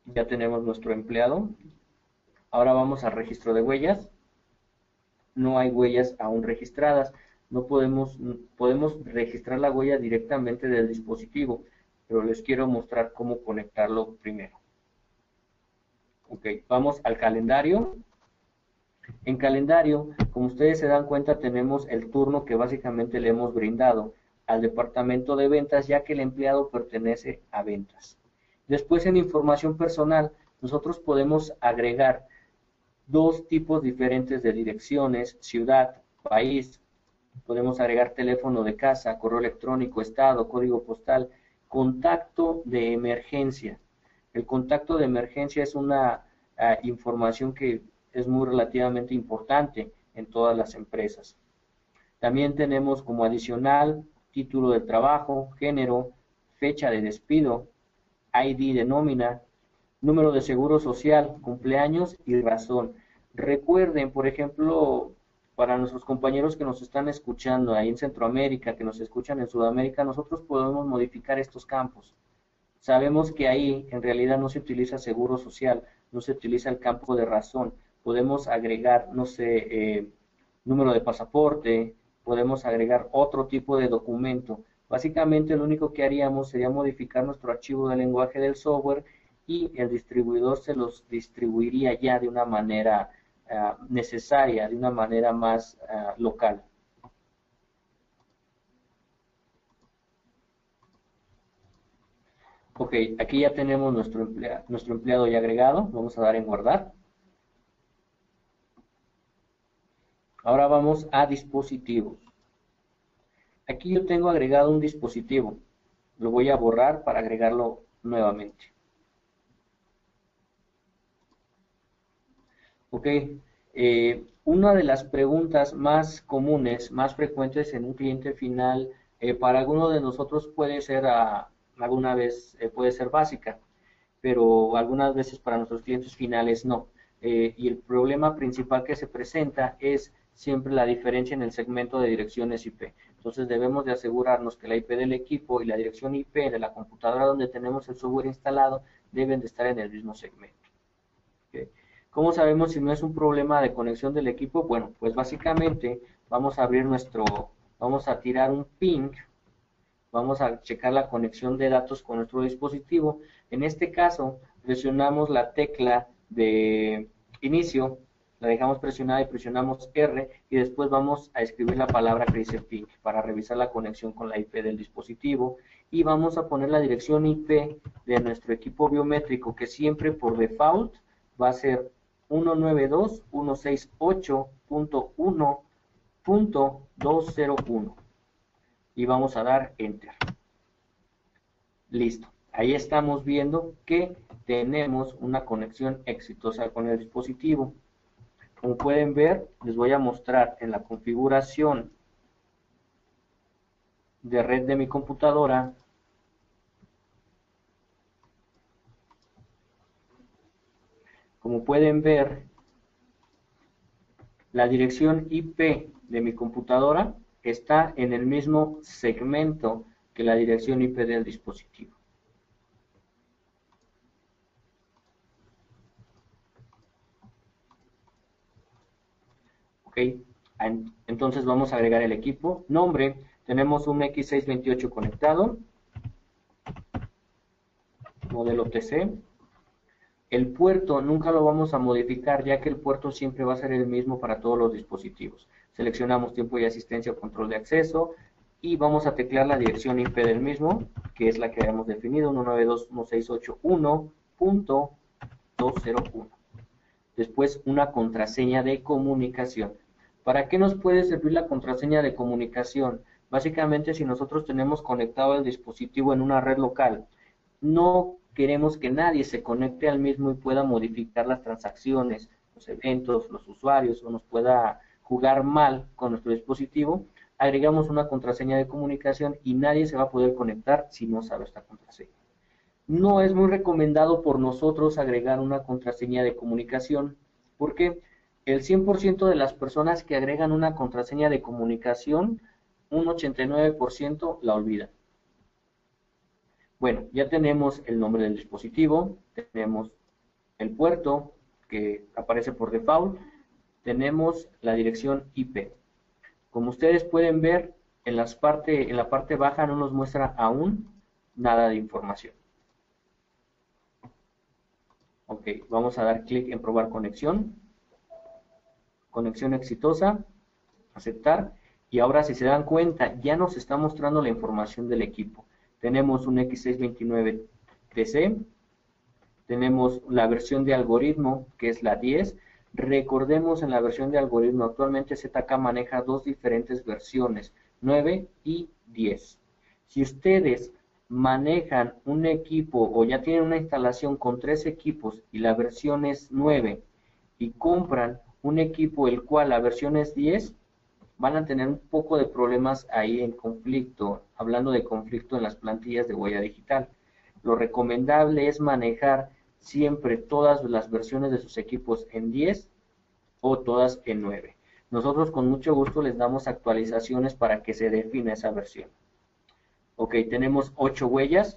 Ya tenemos nuestro empleado. Ahora vamos al registro de huellas. No hay huellas aún registradas. No podemos registrar la huella directamente del dispositivo, pero les quiero mostrar cómo conectarlo primero. Ok, vamos al calendario. En calendario, como ustedes se dan cuenta, tenemos el turno que básicamente le hemos brindado al departamento de ventas, ya que el empleado pertenece a ventas. Después, en información personal, nosotros podemos agregar dos tipos diferentes de direcciones: ciudad, país. Podemos agregar teléfono de casa, correo electrónico, estado, código postal, contacto de emergencia. El contacto de emergencia es una información que es muy relativamente importante en todas las empresas. También tenemos como adicional título de trabajo, género, fecha de despido, ID de nómina, número de seguro social, cumpleaños y razón. Recuerden, por ejemplo, para nuestros compañeros que nos están escuchando ahí en Centroamérica, que nos escuchan en Sudamérica, nosotros podemos modificar estos campos. Sabemos que ahí en realidad no se utiliza seguro social, no se utiliza el campo de razón. Podemos agregar, no sé, número de pasaporte, podemos agregar otro tipo de documento. Básicamente lo único que haríamos sería modificar nuestro archivo de lenguaje del software y el distribuidor se los distribuiría ya de una manera necesaria, de una manera más local. Ok, aquí ya tenemos nuestro empleado ya agregado. Vamos a dar en guardar. Ahora vamos a dispositivos. Aquí yo tengo agregado un dispositivo. Lo voy a borrar para agregarlo nuevamente. Ok, una de las preguntas más comunes, más frecuentes en un cliente final, para alguno de nosotros puede ser, alguna vez puede ser básica, pero algunas veces para nuestros clientes finales no. Y el problema principal que se presenta es siempre la diferencia en el segmento de direcciones IP. Entonces debemos de asegurarnos que la IP del equipo y la dirección IP de la computadora donde tenemos el software instalado deben de estar en el mismo segmento. ¿Okay? ¿Cómo sabemos si no es un problema de conexión del equipo? Bueno, pues básicamente vamos a abrir vamos a tirar un ping, vamos a checar la conexión de datos con nuestro dispositivo. En este caso, presionamos la tecla de inicio, la dejamos presionada y presionamos R y después vamos a escribir la palabra que dice ping para revisar la conexión con la IP del dispositivo y vamos a poner la dirección IP de nuestro equipo biométrico, que siempre por default va a ser 192.168.1.201 y vamos a dar enter. Listo. Ahí estamos viendo que tenemos una conexión exitosa con el dispositivo. Como pueden ver, les voy a mostrar en la configuración de red de mi computadora. Como pueden ver, la dirección IP de mi computadora está en el mismo segmento que la dirección IP del dispositivo. Ok, entonces vamos a agregar el equipo. Nombre, tenemos un X628 conectado, modelo TC. El puerto nunca lo vamos a modificar, ya que el puerto siempre va a ser el mismo para todos los dispositivos. Seleccionamos tiempo y asistencia o control de acceso y vamos a teclear la dirección IP del mismo, que es la que habíamos definido, 192.168.1.201. Después una contraseña de comunicación. ¿Para qué nos puede servir la contraseña de comunicación? Básicamente, si nosotros tenemos conectado el dispositivo en una red local, no queremos que nadie se conecte al mismo y pueda modificar las transacciones, los eventos, los usuarios, o nos pueda jugar mal con nuestro dispositivo. Agregamos una contraseña de comunicación y nadie se va a poder conectar si no sabe esta contraseña. No es muy recomendado por nosotros agregar una contraseña de comunicación, porque el 100% de las personas que agregan una contraseña de comunicación, un 89% la olvidan. Bueno, ya tenemos el nombre del dispositivo, tenemos el puerto que aparece por default, tenemos la dirección IP. Como ustedes pueden ver, en la parte baja no nos muestra aún nada de información. Ok, vamos a dar clic en probar conexión. Conexión exitosa, aceptar. Y ahora, si se dan cuenta, ya nos está mostrando la información del equipo. Tenemos un X629TC, tenemos la versión de algoritmo, que es la 10. Recordemos, en la versión de algoritmo, actualmente ZK maneja dos diferentes versiones, 9 y 10. Si ustedes manejan un equipo o ya tienen una instalación con 3 equipos y la versión es 9 y compran un equipo el cual la versión es 10, van a tener un poco de problemas ahí en conflicto, hablando de conflicto en las plantillas de huella digital. Lo recomendable es manejar siempre todas las versiones de sus equipos en 10 o todas en 9. Nosotros con mucho gusto les damos actualizaciones para que se defina esa versión. Ok, tenemos 8 huellas,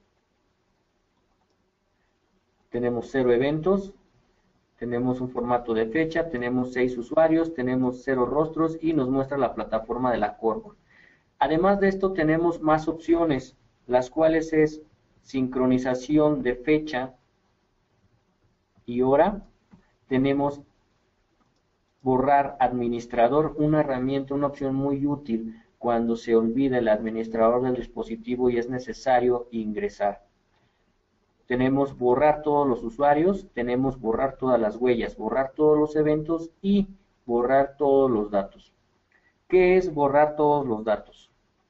tenemos 0 eventos, tenemos un formato de fecha, tenemos 6 usuarios, tenemos 0 rostros y nos muestra la plataforma de la Corvor. Además de esto tenemos más opciones, las cuales es sincronización de fecha y hora. Tenemos borrar administrador, una herramienta, una opción muy útil cuando se olvida el administrador del dispositivo y es necesario ingresar. Tenemos borrar todos los usuarios, tenemos borrar todas las huellas, borrar todos los eventos y borrar todos los datos. ¿Qué es borrar todos los datos?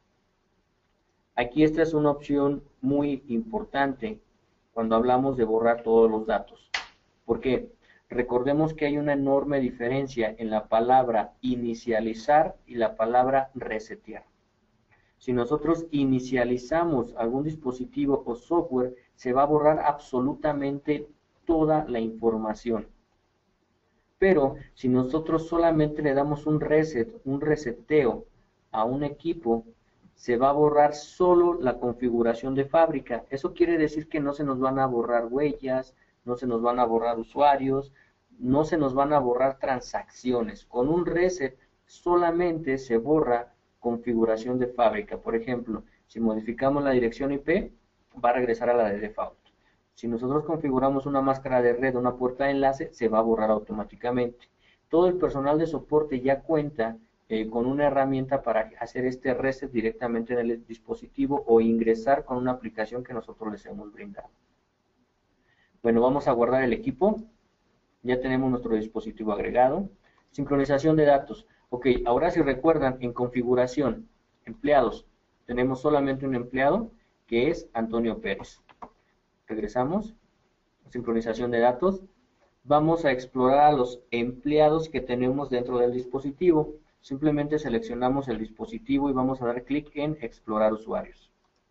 Aquí esta es una opción muy importante cuando hablamos de borrar todos los datos. ¿Por qué? Recordemos que hay una enorme diferencia en la palabra inicializar y la palabra resetear. Si nosotros inicializamos algún dispositivo o software, se va a borrar absolutamente toda la información. Pero si nosotros solamente le damos un reset, un reseteo a un equipo, se va a borrar solo la configuración de fábrica. Eso quiere decir que no se nos van a borrar huellas, no se nos van a borrar usuarios, no se nos van a borrar transacciones. Con un reset solamente se borra configuración de fábrica. Por ejemplo, si modificamos la dirección IP, va a regresar a la de default. Si nosotros configuramos una máscara de red, una puerta de enlace, se va a borrar automáticamente. Todo el personal de soporte ya cuenta con una herramienta para hacer este reset directamente en el dispositivo o ingresar con una aplicación que nosotros les hemos brindado. Bueno, vamos a guardar el equipo. Ya tenemos nuestro dispositivo agregado. Sincronización de datos. Ok, ahora si recuerdan, en configuración, empleados, tenemos solamente un empleado que es Antonio Pérez. Regresamos. Sincronización de datos. Vamos a explorar a los empleados que tenemos dentro del dispositivo. Simplemente seleccionamos el dispositivo y vamos a dar clic en explorar usuarios.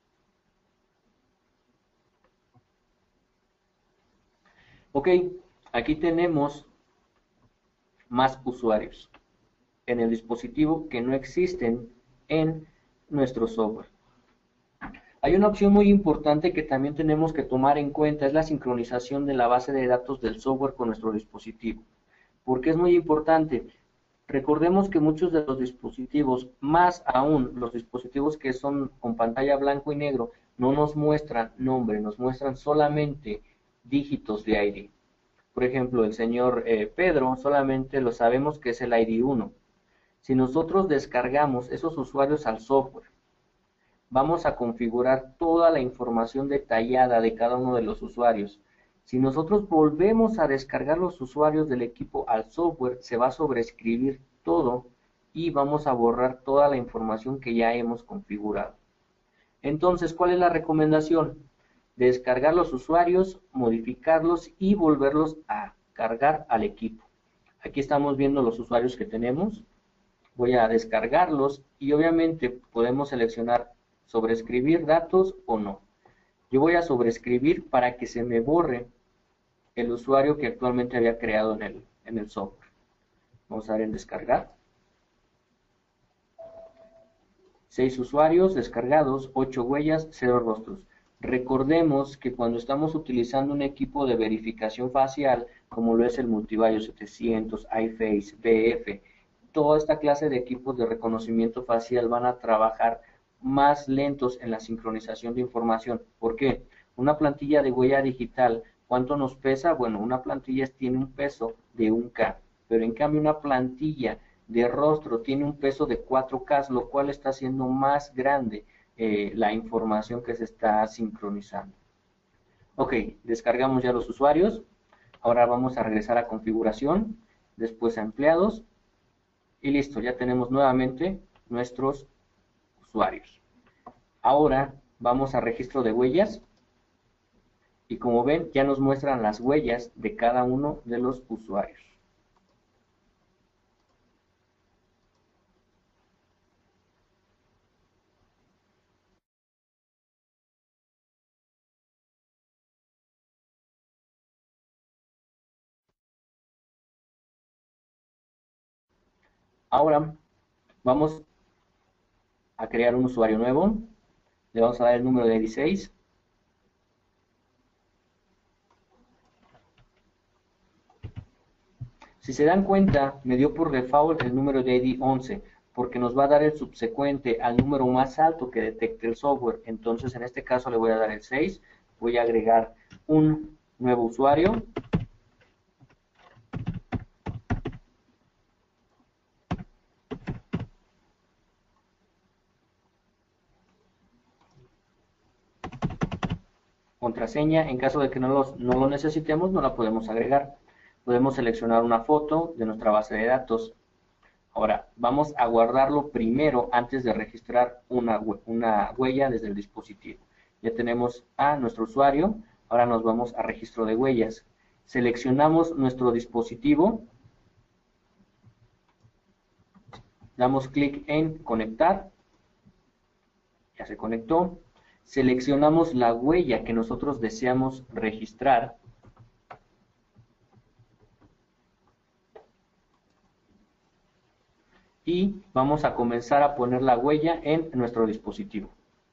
Ok, aquí tenemos más usuarios en el dispositivo que no existen en nuestro software. Hay una opción muy importante que también tenemos que tomar en cuenta, es la sincronización de la base de datos del software con nuestro dispositivo. ¿Por qué es muy importante? Recordemos que muchos de los dispositivos, más aún los dispositivos que son con pantalla blanco y negro, no nos muestran nombre, nos muestran solamente dígitos de ID. Por ejemplo, el señor Pedro solamente lo sabemos que es el ID 1. Si nosotros descargamos esos usuarios al software, vamos a configurar toda la información detallada de cada uno de los usuarios. Si nosotros volvemos a descargar los usuarios del equipo al software, se va a sobreescribir todo y vamos a borrar toda la información que ya hemos configurado. Entonces, ¿cuál es la recomendación? Descargar los usuarios, modificarlos y volverlos a cargar al equipo. Aquí estamos viendo los usuarios que tenemos. Voy a descargarlos y obviamente podemos seleccionar sobreescribir datos o no. Yo voy a sobreescribir para que se me borre el usuario que actualmente había creado en el software. Vamos a dar en descargar. 6 usuarios descargados, 8 huellas, 0 rostros. Recordemos que cuando estamos utilizando un equipo de verificación facial, como lo es el Multivalue 700, iFace, BF, toda esta clase de equipos de reconocimiento facial van a trabajar más lentos en la sincronización de información. ¿Por qué? Una plantilla de huella digital, ¿cuánto nos pesa? Bueno, una plantilla tiene un peso de 1K, pero en cambio una plantilla de rostro tiene un peso de 4K, lo cual está haciendo más grande la información que se está sincronizando. Ok, descargamos ya los usuarios. Ahora vamos a regresar a configuración, después a empleados. Y listo, ya tenemos nuevamente nuestros usuarios. Ahora vamos a registro de huellas. Y como ven, ya nos muestran las huellas de cada uno de los usuarios. Ahora vamos a crear un usuario nuevo. Le vamos a dar el número de 16. Si se dan cuenta, me dio por default el número de ID 11, porque nos va a dar el subsecuente al número más alto que detecte el software. Entonces, en este caso le voy a dar el 6. Voy a agregar un nuevo usuario. Contraseña, en caso de que no lo necesitemos, no la podemos agregar. Podemos seleccionar una foto de nuestra base de datos. Ahora, vamos a guardarlo primero antes de registrar una huella desde el dispositivo. Ya tenemos a nuestro usuario, ahora nos vamos a registro de huellas. Seleccionamos nuestro dispositivo, damos clic en conectar, ya se conectó. Seleccionamos la huella que nosotros deseamos registrar. Y vamos a comenzar a poner la huella en nuestro dispositivo.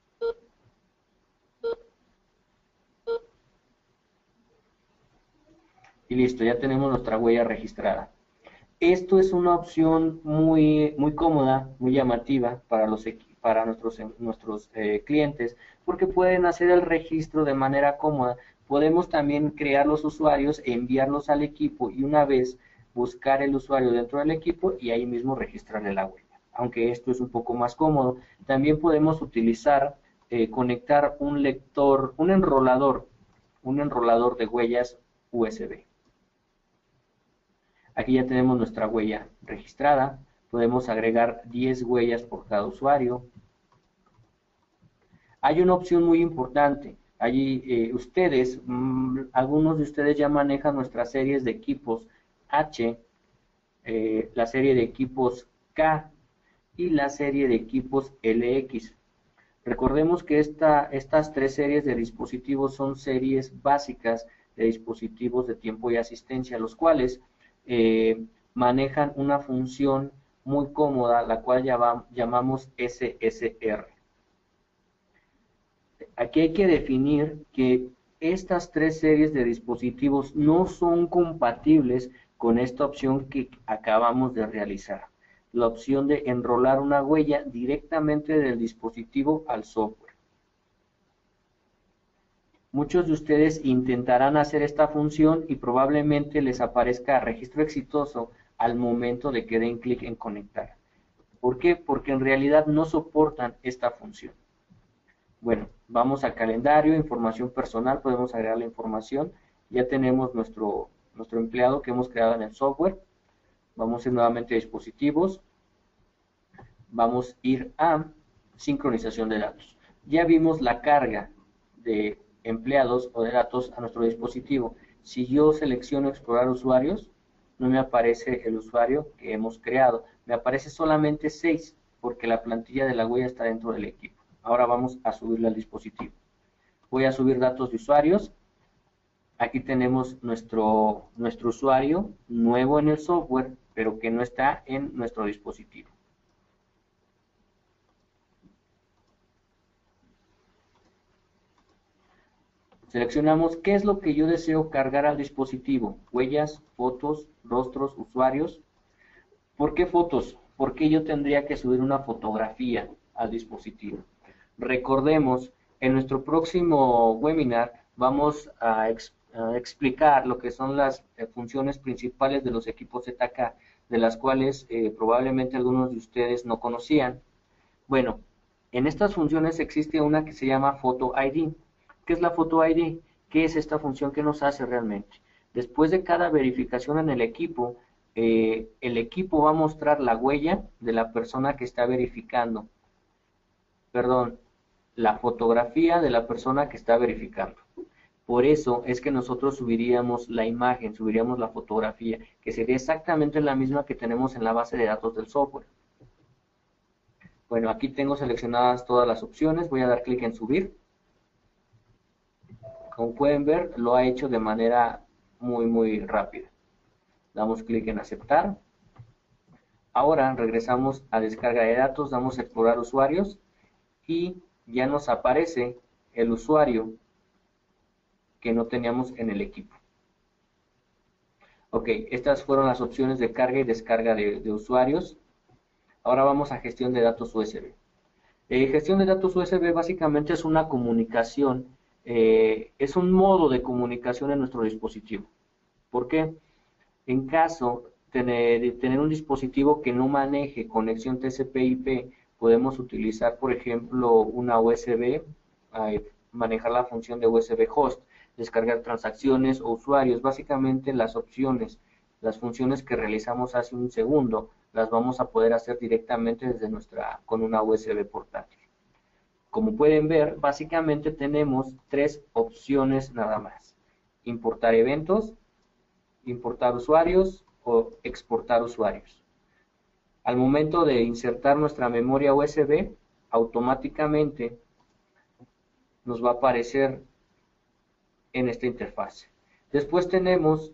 Y listo, ya tenemos nuestra huella registrada. Esto es una opción muy cómoda, muy llamativa para nuestros clientes, porque pueden hacer el registro de manera cómoda. Podemos también crear los usuarios, enviarlos al equipo y una vez buscar el usuario dentro del equipo y ahí mismo registrarle la huella. Aunque esto es un poco más cómodo, también podemos utilizar, conectar un lector, un enrolador de huellas USB. Aquí ya tenemos nuestra huella registrada. Podemos agregar 10 huellas por cada usuario. Hay una opción muy importante. Allí algunos de ustedes ya manejan nuestras series de equipos H, la serie de equipos K y la serie de equipos LX. Recordemos que estas tres series de dispositivos son series básicas de dispositivos de tiempo y asistencia, los cuales manejan una función muy cómoda, la cual llamamos SSR. Aquí hay que definir que estas tres series de dispositivos no son compatibles con esta opción que acabamos de realizar, la opción de enrolar una huella directamente del dispositivo al software. Muchos de ustedes intentarán hacer esta función y probablemente les aparezca registro exitoso al momento de que den clic en conectar. ¿Por qué? Porque en realidad no soportan esta función. Bueno, vamos al calendario, información personal, podemos agregar la información. Ya tenemos nuestro empleado que hemos creado en el software. Vamos a ir nuevamente a dispositivos. Vamos a ir a sincronización de datos. Ya vimos la carga de empleados o de datos a nuestro dispositivo. Si yo selecciono explorar usuarios, no me aparece el usuario que hemos creado. Me aparece solamente 6 porque la plantilla de la huella está dentro del equipo. Ahora vamos a subirla al dispositivo. Voy a subir datos de usuarios. Aquí tenemos nuestro usuario nuevo en el software, pero que no está en nuestro dispositivo. Seleccionamos qué es lo que yo deseo cargar al dispositivo. Huellas, fotos, rostros, usuarios. ¿Por qué fotos? Porque yo tendría que subir una fotografía al dispositivo. Recordemos, en nuestro próximo webinar vamos a explicar lo que son las funciones principales de los equipos ZK, de las cuales probablemente algunos de ustedes no conocían. Bueno, en estas funciones existe una que se llama Photo ID. ¿Qué es la Photo ID? ¿Qué es esta función que nos hace realmente? Después de cada verificación en el equipo va a mostrar la huella de la persona que está verificando. Perdón, la fotografía de la persona que está verificando. Por eso es que nosotros subiríamos la imagen, subiríamos la fotografía, que sería exactamente la misma que tenemos en la base de datos del software. Bueno, aquí tengo seleccionadas todas las opciones, voy a dar clic en subir. Como pueden ver, lo ha hecho de manera muy rápida. Damos clic en aceptar. Ahora regresamos a descarga de datos, damos a explorar usuarios y ya nos aparece el usuario que no teníamos en el equipo. Ok, estas fueron las opciones de carga y descarga de usuarios. Ahora vamos a gestión de datos USB. Gestión de datos USB básicamente es una comunicación, es un modo de comunicación en nuestro dispositivo. ¿Por qué? En caso de tener un dispositivo que no maneje conexión TCP/IP, podemos utilizar, por ejemplo, una USB, manejar la función de USB host, descargar transacciones o usuarios. Básicamente las opciones, las funciones que realizamos hace un segundo, las vamos a poder hacer directamente desde con una USB portátil. Como pueden ver, básicamente tenemos tres opciones nada más: importar eventos, importar usuarios o exportar usuarios. Al momento de insertar nuestra memoria USB, automáticamente nos va a aparecer en esta interfaz. Después tenemos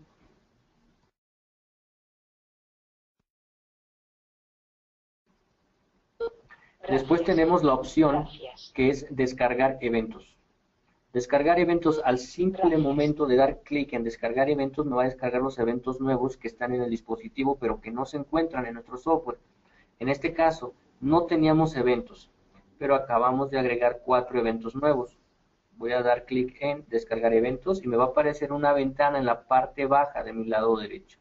la opción que es descargar eventos. Descargar eventos, al simple momento de dar clic en descargar eventos, me va a descargar los eventos nuevos que están en el dispositivo, pero que no se encuentran en nuestro software. En este caso, no teníamos eventos, pero acabamos de agregar 4 eventos nuevos. Voy a dar clic en descargar eventos y me va a aparecer una ventana en la parte baja de mi lado derecho.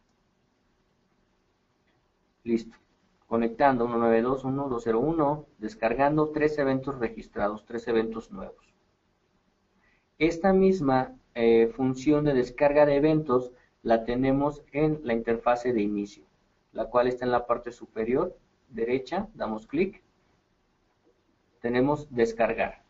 Listo. Conectando 192.1.201, descargando 3 eventos registrados, 3 eventos nuevos. Esta misma función de descarga de eventos la tenemos en la interfase de inicio, la cual está en la parte superior derecha. Damos clic. Tenemos descargar.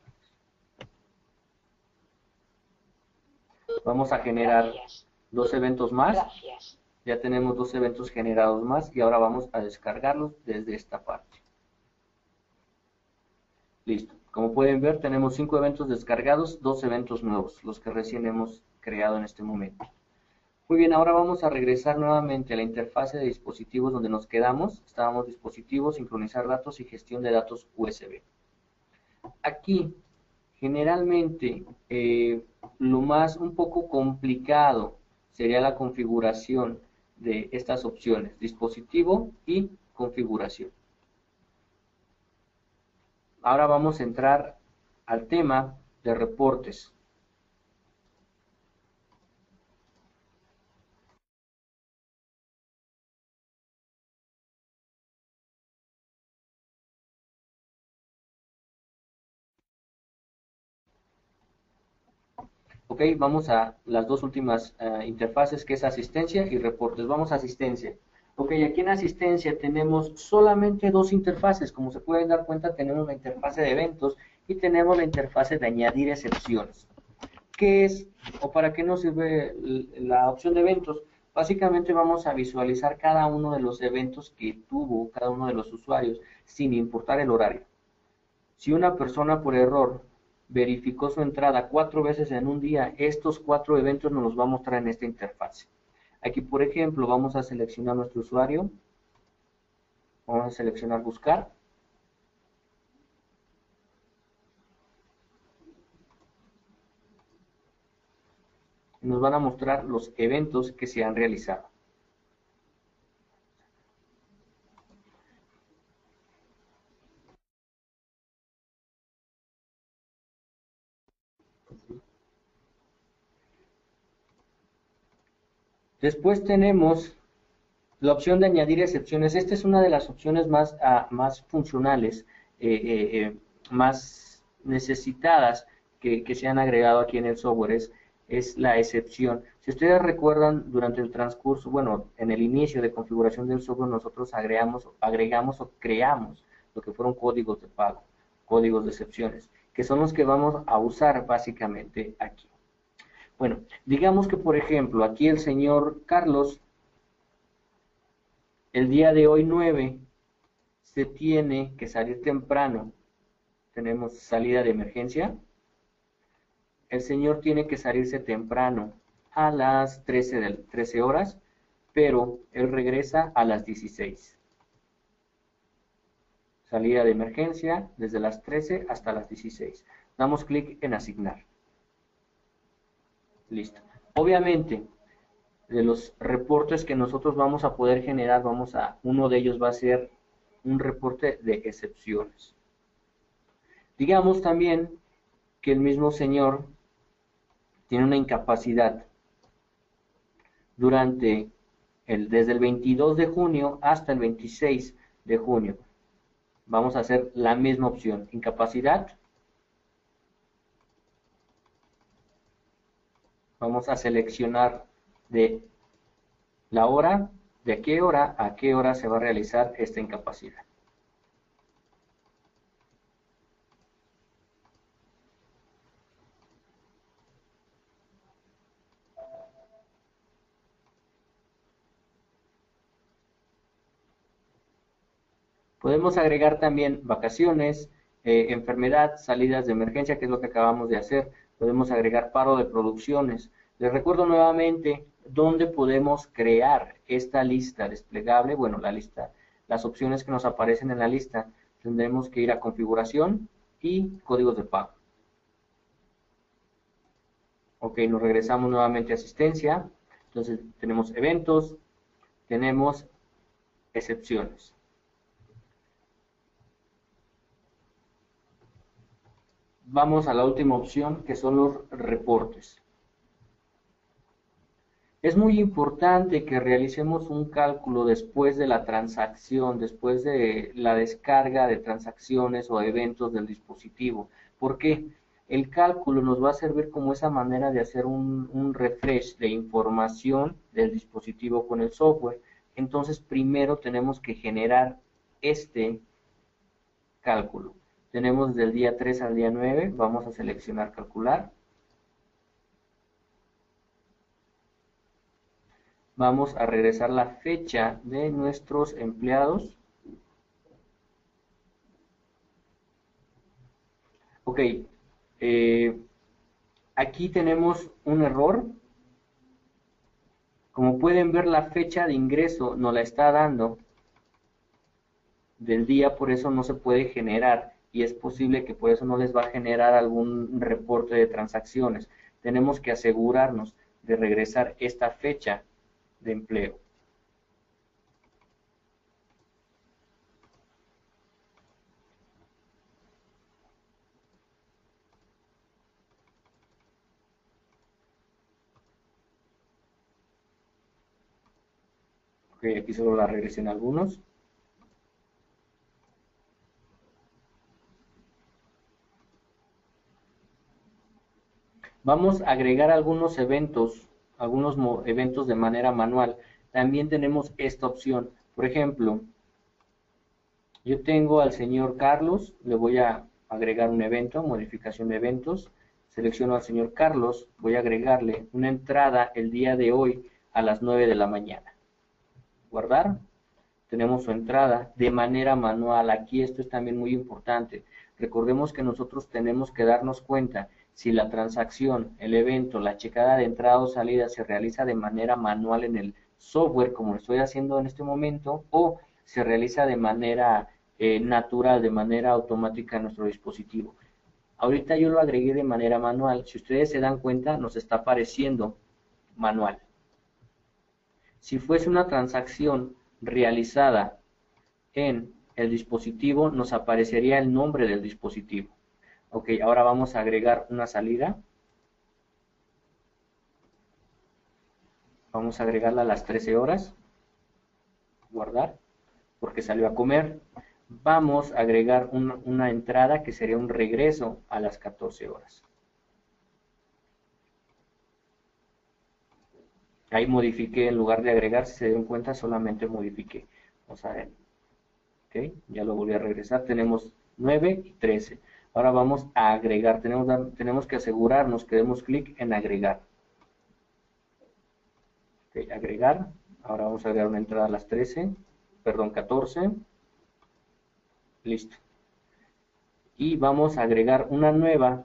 Vamos a generar 2 eventos más. Ya tenemos 2 eventos generados más y ahora vamos a descargarlos desde esta parte. Listo. Como pueden ver, tenemos 5 eventos descargados, 2 eventos nuevos, los que recién hemos creado en este momento. Muy bien, ahora vamos a regresar nuevamente a la interfase de dispositivos donde nos quedamos. Estábamos dispositivos, sincronizar datos y gestión de datos USB. Aquí, generalmente, lo más un poco complicado sería la configuración de estas opciones, dispositivo y configuración. Ahora vamos a entrar al tema de reportes. Ok, vamos a las dos últimas interfaces, que es asistencia y reportes. Vamos a asistencia. Ok, aquí en asistencia tenemos solamente 2 interfaces. Como se pueden dar cuenta, tenemos la interfase de eventos y tenemos la interfase de añadir excepciones. ¿Qué es o para qué nos sirve la opción de eventos? Básicamente vamos a visualizar cada uno de los eventos que tuvo cada uno de los usuarios, sin importar el horario. Si una persona por error verificó su entrada 4 veces en un día, estos 4 eventos nos los va a mostrar en esta interfaz. Aquí, por ejemplo, vamos a seleccionar nuestro usuario. Vamos a seleccionar buscar. y nos van a mostrar los eventos que se han realizado. Después tenemos la opción de añadir excepciones. Esta es una de las opciones más funcionales, más necesitadas que se han agregado aquí en el software, es la excepción. Si ustedes recuerdan, durante el transcurso, bueno, en el inicio de configuración del software, nosotros agregamos o creamos lo que fueron códigos de pago, códigos de excepciones, que son los que vamos a usar básicamente aquí. Bueno, digamos que, por ejemplo, aquí el señor Carlos, el día de hoy 9, se tiene que salir temprano. Tenemos salida de emergencia. El señor tiene que salirse temprano a las 13 horas, pero él regresa a las 16. Salida de emergencia desde las 13 hasta las 16. Damos clic en asignar. Listo. Obviamente, de los reportes que nosotros vamos a poder generar, uno de ellos va a ser un reporte de excepciones. Digamos también que el mismo señor tiene una incapacidad desde el 22 de junio hasta el 26 de junio. Vamos a hacer la misma opción, incapacidad. Vamos a seleccionar de la hora, de qué hora a qué hora se va a realizar esta incapacidad. Podemos agregar también vacaciones, enfermedad, salidas de emergencia, que es lo que acabamos de hacer. Podemos agregar paro de producciones. Les recuerdo nuevamente dónde podemos crear esta lista desplegable. Bueno, la lista, las opciones que nos aparecen en la lista, tendremos que ir a configuración y códigos de pago. Ok, nos regresamos nuevamente a asistencia. Entonces tenemos eventos, tenemos excepciones. Vamos a la última opción, que son los reportes. Es muy importante que realicemos un cálculo después de la transacción, después de la descarga de transacciones o eventos del dispositivo. ¿Por qué? El cálculo nos va a servir como esa manera de hacer un refresh de información del dispositivo con el software. Entonces, primero tenemos que generar este cálculo. Tenemos del día 3 al día 9, vamos a seleccionar calcular. Vamos a regresar la fecha de nuestros empleados. Ok, aquí tenemos un error. Como pueden ver, la fecha de ingreso nos la está dando del día, por eso no se puede generar. Y es posible que por eso no les va a generar algún reporte de transacciones. Tenemos que asegurarnos de regresar esta fecha de empleo. Ok, aquí solo la regresé en algunos. Vamos a agregar algunos eventos de manera manual. También tenemos esta opción. Por ejemplo, yo tengo al señor Carlos, le voy a agregar un evento, modificación de eventos. Selecciono al señor Carlos, voy a agregarle una entrada el día de hoy a las 9 de la mañana. Guardar. Tenemos su entrada de manera manual. Aquí esto es también muy importante. Recordemos que nosotros tenemos que darnos cuenta si la transacción, el evento, la checada de entrada o salida se realiza de manera manual en el software, como lo estoy haciendo en este momento, o se realiza de manera natural, de manera automática en nuestro dispositivo. Ahorita yo lo agregué de manera manual. Si ustedes se dan cuenta, nos está apareciendo manual. Si fuese una transacción realizada en el dispositivo, nos aparecería el nombre del dispositivo. Ok, ahora vamos a agregar una salida. Vamos a agregarla a las 13 horas. Guardar, porque salió a comer. Vamos a agregar una entrada que sería un regreso a las 14 horas. Ahí modifiqué, en lugar de agregar, si se dieron cuenta, solamente modifiqué. Vamos a ver. Ok, ya lo volví a regresar. Tenemos 9 y 13. Ahora vamos a agregar. Tenemos que asegurarnos que demos clic en agregar. Ok, agregar. Ahora vamos a agregar una entrada a las 13. Perdón, 14. Listo. Y vamos a agregar una nueva.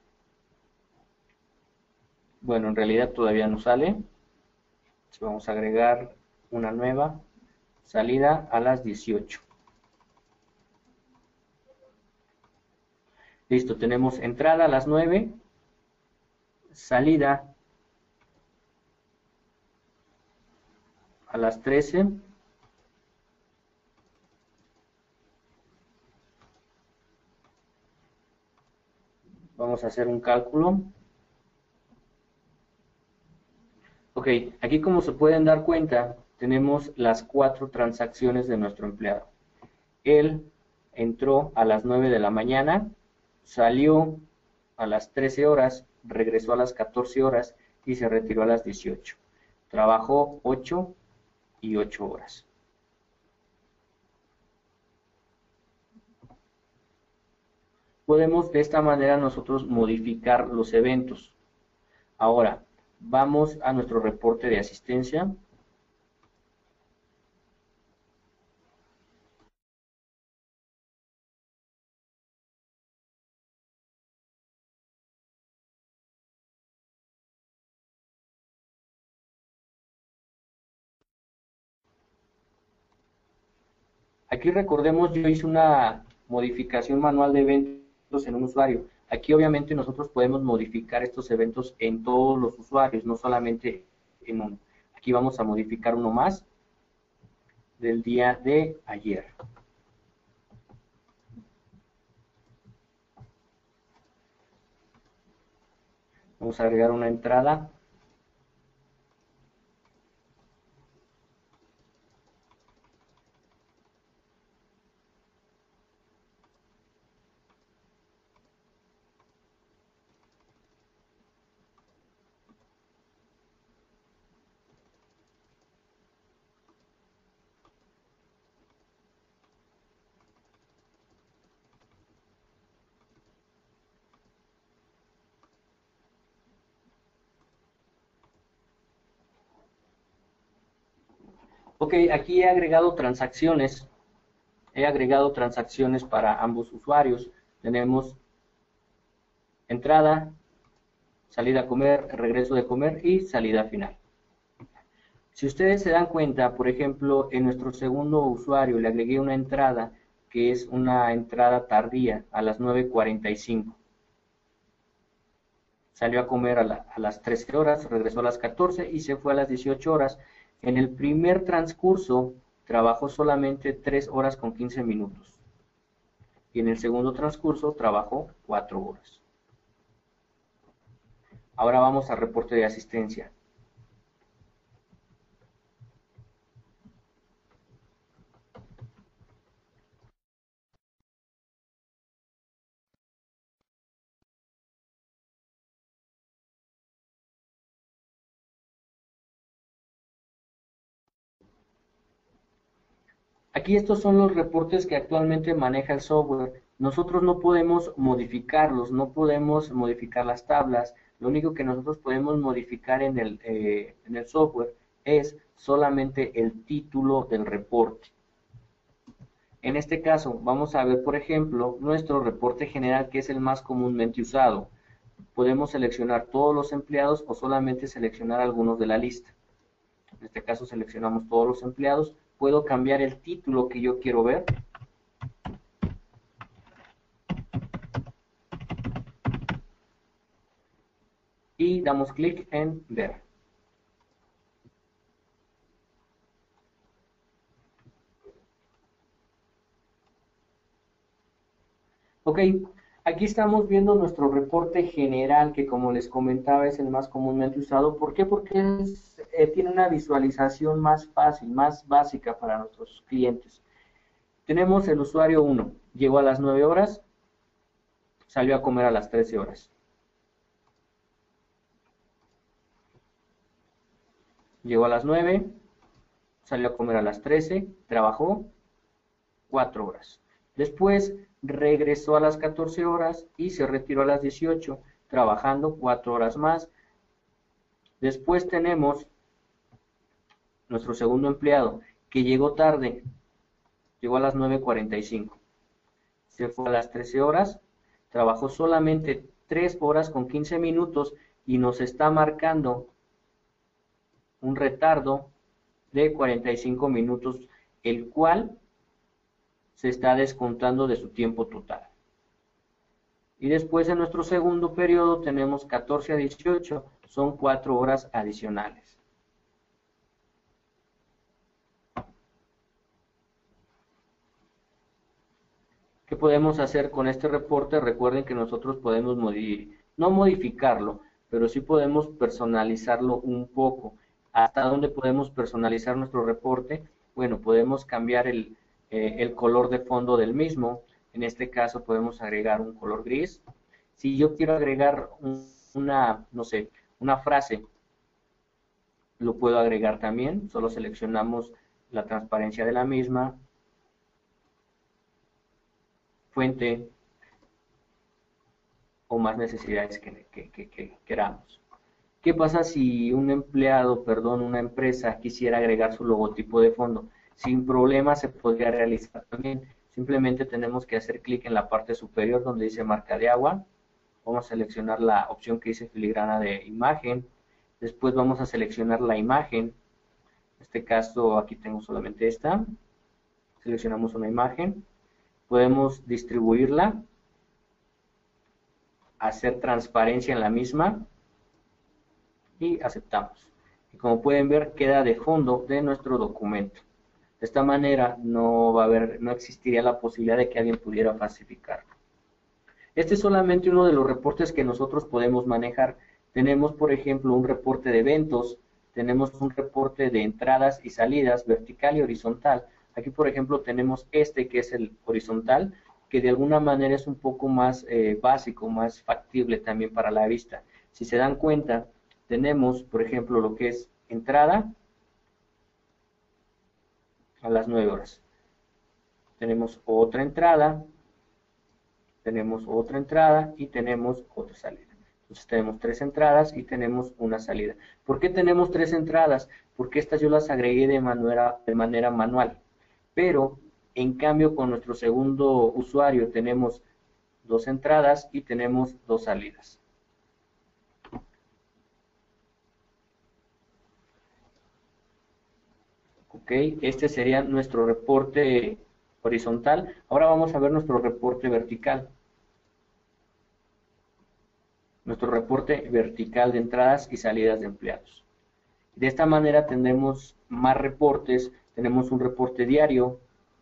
Bueno, en realidad todavía no sale. Vamos a agregar una nueva salida a las 18. Listo, tenemos entrada a las 9, salida a las 13. Vamos a hacer un cálculo. Ok, aquí como se pueden dar cuenta, tenemos las 4 transacciones de nuestro empleado. Él entró a las 9 de la mañana, salió a las 13 horas, regresó a las 14 horas y se retiró a las 18. Trabajó 8 y 8 horas. Podemos de esta manera nosotros modificar los eventos. Ahora, vamos a nuestro reporte de asistencia. Aquí recordemos, yo hice una modificación manual de eventos en un usuario. Aquí obviamente nosotros podemos modificar estos eventos en todos los usuarios, no solamente en uno. Aquí vamos a modificar uno más del día de ayer. Vamos a agregar una entrada. Ok, aquí he agregado transacciones. He agregado transacciones para ambos usuarios. Tenemos entrada, salida a comer, regreso de comer y salida final. Si ustedes se dan cuenta, por ejemplo, en nuestro segundo usuario le agregué una entrada que es una entrada tardía a las 9:45. Salió a comer a las 13 horas, regresó a las 14 y se fue a las 18 horas. En el primer transcurso trabajó solamente 3 horas con 15 minutos. Y en el segundo transcurso trabajó 4 horas. Ahora vamos al reporte de asistencia. Aquí estos son los reportes que actualmente maneja el software. Nosotros no podemos modificarlos, no podemos modificar las tablas. Lo único que nosotros podemos modificar en el software es solamente el título del reporte. En este caso, vamos a ver, por ejemplo, nuestro reporte general, que es el más comúnmente usado. Podemos seleccionar todos los empleados o solamente seleccionar algunos de la lista. En este caso seleccionamos todos los empleados. Puedo cambiar el título que yo quiero ver. Y damos clic en ver. Ok, aquí estamos viendo nuestro reporte general, que como les comentaba es el más comúnmente usado. ¿Por qué? Porque tiene una visualización más fácil, más básica para nuestros clientes. Tenemos el usuario 1, llegó a las 9 horas, salió a comer a las 13 horas. Llegó a las 9, salió a comer a las 13, trabajó 4 horas. Después regresó a las 14 horas y se retiró a las 18, trabajando 4 horas más. Después tenemos nuestro segundo empleado, que llegó tarde, llegó a las 9:45. Se fue a las 13 horas, trabajó solamente 3 horas con 15 minutos y nos está marcando un retardo de 45 minutos, el cual se está descontando de su tiempo total. Y después en nuestro segundo periodo tenemos 14 a 18, son 4 horas adicionales. ¿Qué podemos hacer con este reporte? Recuerden que nosotros podemos no modificarlo, pero sí podemos personalizarlo un poco. ¿Hasta dónde podemos personalizar nuestro reporte? Bueno, podemos cambiar el color de fondo del mismo. En este caso podemos agregar un color gris. Si yo quiero agregar no sé, una frase, lo puedo agregar también. Solo seleccionamos la transparencia de la misma, fuente o más necesidades que queramos. ¿Qué pasa si un empleado, perdón, una empresa quisiera agregar su logotipo de fondo? Sin problema se podría realizar también. Simplemente tenemos que hacer clic en la parte superior donde dice marca de agua. Vamos a seleccionar la opción que dice filigrana de imagen. Después vamos a seleccionar la imagen. En este caso aquí tengo solamente esta. Seleccionamos una imagen. Podemos distribuirla, hacer transparencia en la misma y aceptamos. Y como pueden ver, queda de fondo de nuestro documento. De esta manera no existiría la posibilidad de que alguien pudiera falsificarlo. Este es solamente uno de los reportes que nosotros podemos manejar. Tenemos, por ejemplo, un reporte de eventos, tenemos un reporte de entradas y salidas vertical y horizontal. Aquí, por ejemplo, tenemos este que es el horizontal, que de alguna manera es un poco más básico, más factible también para la vista. Si se dan cuenta, tenemos, por ejemplo, lo que es entrada a las 9 horas. Tenemos otra entrada y tenemos otra salida. Entonces tenemos 3 entradas y tenemos una salida. ¿Por qué tenemos 3 entradas? Porque estas yo las agregué de manera manual. Pero, en cambio, con nuestro segundo usuario tenemos 2 entradas y tenemos 2 salidas. Ok, este sería nuestro reporte horizontal. Ahora vamos a ver nuestro reporte vertical. Nuestro reporte vertical de entradas y salidas de empleados. De esta manera tendremos más reportes. Tenemos un reporte diario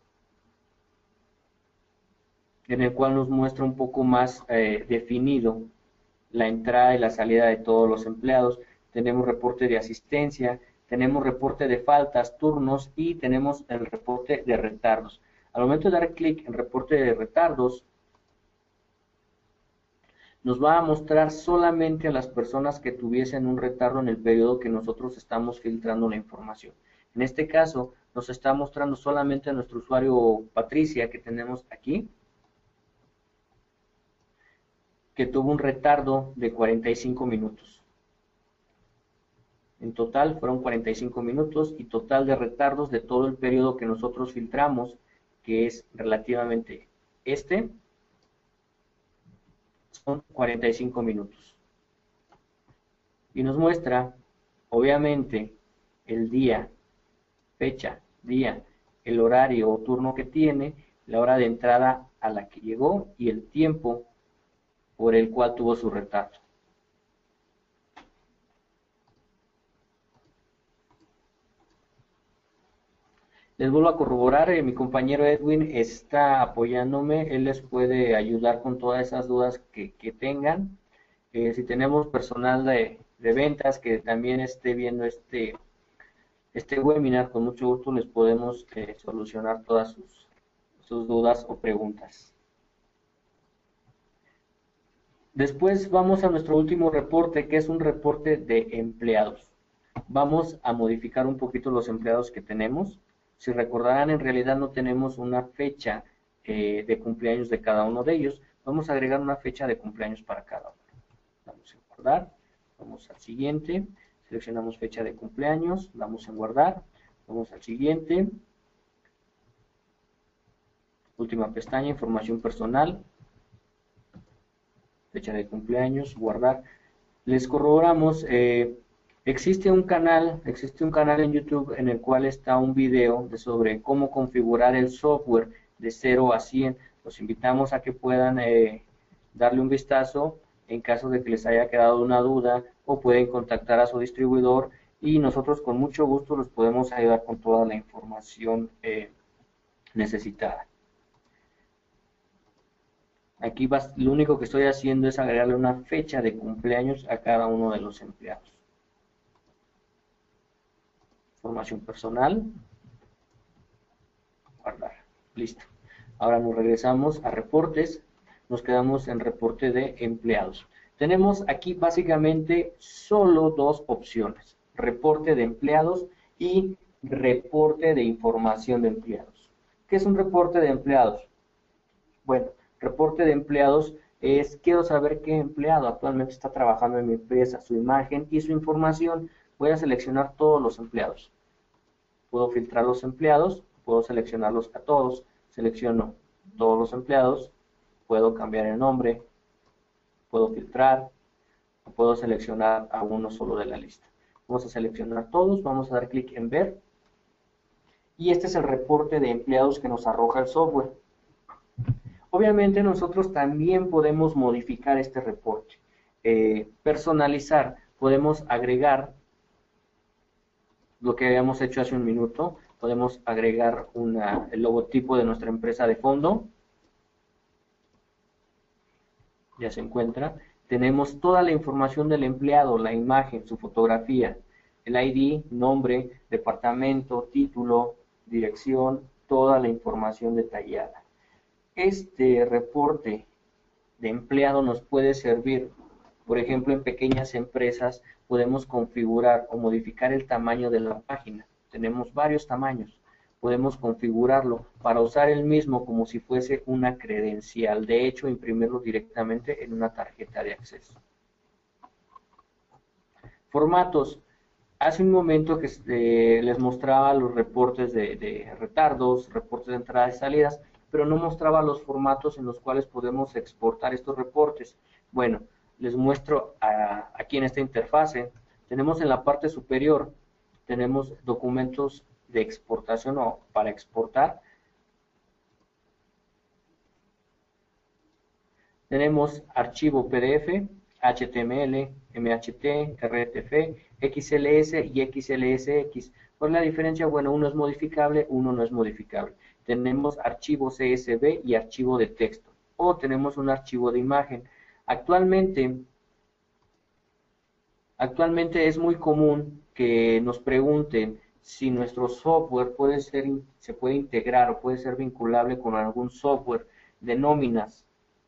en el cual nos muestra un poco más definido la entrada y la salida de todos los empleados. Tenemos reporte de asistencia, tenemos reporte de faltas, turnos y tenemos el reporte de retardos. Al momento de dar clic en reporte de retardos, nos va a mostrar solamente a las personas que tuviesen un retardo en el periodo que nosotros estamos filtrando la información. En este caso, nos está mostrando solamente a nuestro usuario Patricia, que tenemos aquí, que tuvo un retardo de 45 minutos. En total fueron 45 minutos y total de retardos de todo el periodo que nosotros filtramos, que es relativamente son 45 minutos. Y nos muestra, obviamente, el día, fecha, día, el horario o turno que tiene, la hora de entrada a la que llegó y el tiempo por el cual tuvo su retardo. Les vuelvo a corroborar, mi compañero Edwin está apoyándome, él les puede ayudar con todas esas dudas que tengan. Si tenemos personal de ventas que también esté viendo este webinar, con mucho gusto les podemos solucionar todas sus dudas o preguntas. Después vamos a nuestro último reporte, que es un reporte de empleados. Vamos a modificar un poquito los empleados que tenemos. Si recordarán, en realidad no tenemos una fecha de cumpleaños de cada uno de ellos. Vamos a agregar una fecha de cumpleaños para cada uno. Vamos a guardar, vamos al siguiente, seleccionamos fecha de cumpleaños, damos en guardar, vamos al siguiente, última pestaña, información personal, fecha de cumpleaños, guardar. Les corroboramos, existe un canal en YouTube en el cual está un video sobre cómo configurar el software de 0 a 100. Los invitamos a que puedan darle un vistazo en caso de que les haya quedado una duda, o pueden contactar a su distribuidor y nosotros con mucho gusto los podemos ayudar con toda la información necesitada. Aquí lo único que estoy haciendo es agregarle una fecha de cumpleaños a cada uno de los empleados. Información personal, guardar, listo. Ahora nos regresamos a reportes, nos quedamos en reporte de empleados. Tenemos aquí básicamente solo dos opciones, reporte de empleados y reporte de información de empleados. ¿Qué es un reporte de empleados? Bueno, reporte de empleados es, quiero saber qué empleado actualmente está trabajando en mi empresa, su imagen y su información. Voy a seleccionar todos los empleados. Puedo filtrar los empleados, puedo seleccionarlos a todos. Selecciono todos los empleados, puedo cambiar el nombre, puedo filtrar, o puedo seleccionar a uno solo de la lista. Vamos a seleccionar todos, vamos a dar clic en ver. Y este es el reporte de empleados que nos arroja el software. Obviamente nosotros también podemos modificar este reporte, personalizar, podemos agregar lo que habíamos hecho hace un minuto, podemos agregar el logotipo de nuestra empresa de fondo, ya se encuentra, tenemos toda la información del empleado, la imagen, su fotografía, el ID, nombre, departamento, título, dirección, toda la información detallada. Este reporte de empleado nos puede servir, por ejemplo, en pequeñas empresas podemos configurar o modificar el tamaño de la página. Tenemos varios tamaños, podemos configurarlo para usar el mismo como si fuese una credencial, de hecho imprimirlo directamente en una tarjeta de acceso. Formatos. Hace un momento que les mostraba los reportes de retardos, reportes de entradas y salidas, pero no mostraba los formatos en los cuales podemos exportar estos reportes. Bueno, les muestro aquí en esta interfase. Tenemos en la parte superior, tenemos documentos de exportación o para exportar. Tenemos archivo PDF, HTML, MHT, RTF, XLS y XLSX. ¿Cuál es la diferencia? Bueno, uno es modificable, uno no es modificable. Tenemos archivo CSV y archivo de texto, o tenemos un archivo de imagen. Actualmente es muy común que nos pregunten si nuestro software se puede integrar o puede ser vinculable con algún software de nóminas.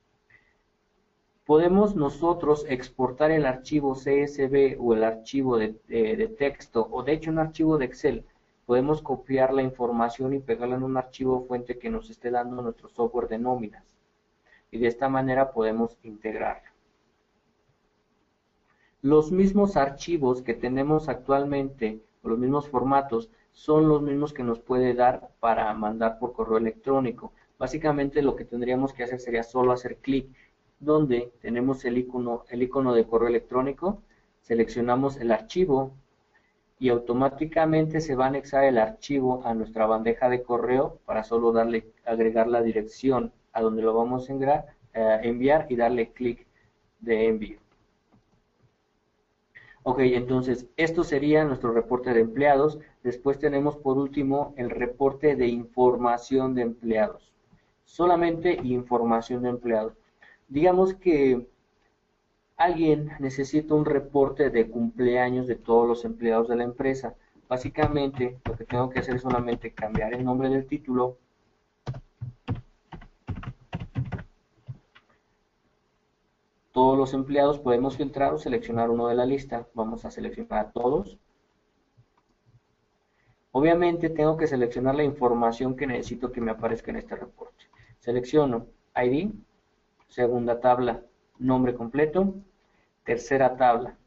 Podemos nosotros exportar el archivo CSV o el archivo de texto, o de hecho un archivo de Excel. Podemos copiar la información y pegarla en un archivo fuente que nos esté dando nuestro software de nóminas. Y de esta manera podemos integrarlo. Los mismos archivos que tenemos actualmente, o los mismos formatos, son los mismos que nos puede dar para mandar por correo electrónico. Básicamente lo que tendríamos que hacer sería solo hacer clic donde tenemos el icono de correo electrónico, seleccionamos el archivo y automáticamente se va a anexar el archivo a nuestra bandeja de correo para solo agregar la dirección a donde lo vamos a enviar y darle clic de envío. Ok, entonces esto sería nuestro reporte de empleados. Después tenemos por último el reporte de información de empleados. Solamente información de empleados. Digamos que alguien necesita un reporte de cumpleaños de todos los empleados de la empresa. Básicamente lo que tengo que hacer es solamente cambiar el nombre del título. Todos los empleados podemos filtrar o seleccionar uno de la lista. Vamos a seleccionar a todos. Obviamente tengo que seleccionar la información que necesito que me aparezca en este reporte. Selecciono ID, segunda tabla, nombre completo, tercera tabla.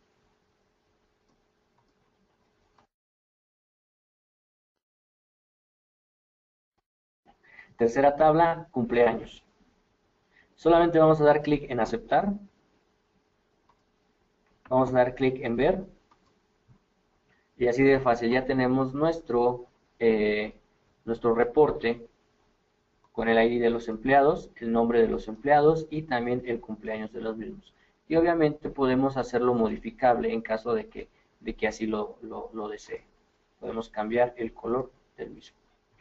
Tercera tabla, cumpleaños. Solamente vamos a dar clic en aceptar. Vamos a dar clic en ver. Y así de fácil ya tenemos nuestro reporte con el ID de los empleados, el nombre de los empleados y también el cumpleaños de los mismos. Y obviamente podemos hacerlo modificable en caso de que así lo desee. Podemos cambiar el color del mismo.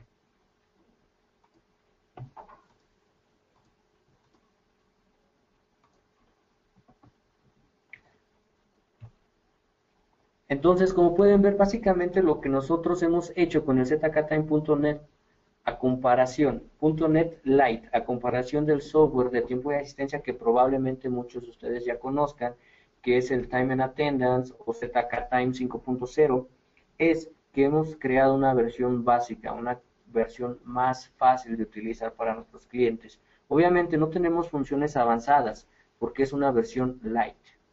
Entonces, como pueden ver, básicamente lo que nosotros hemos hecho con el zktime.net a comparación, .NET Lite, a comparación del software de tiempo de asistencia que probablemente muchos de ustedes ya conozcan, que es el Time and Attendance o ZK-Time 5.0, es que hemos creado una versión básica, una versión más fácil de utilizar para nuestros clientes. Obviamente no tenemos funciones avanzadas porque es una versión Lite.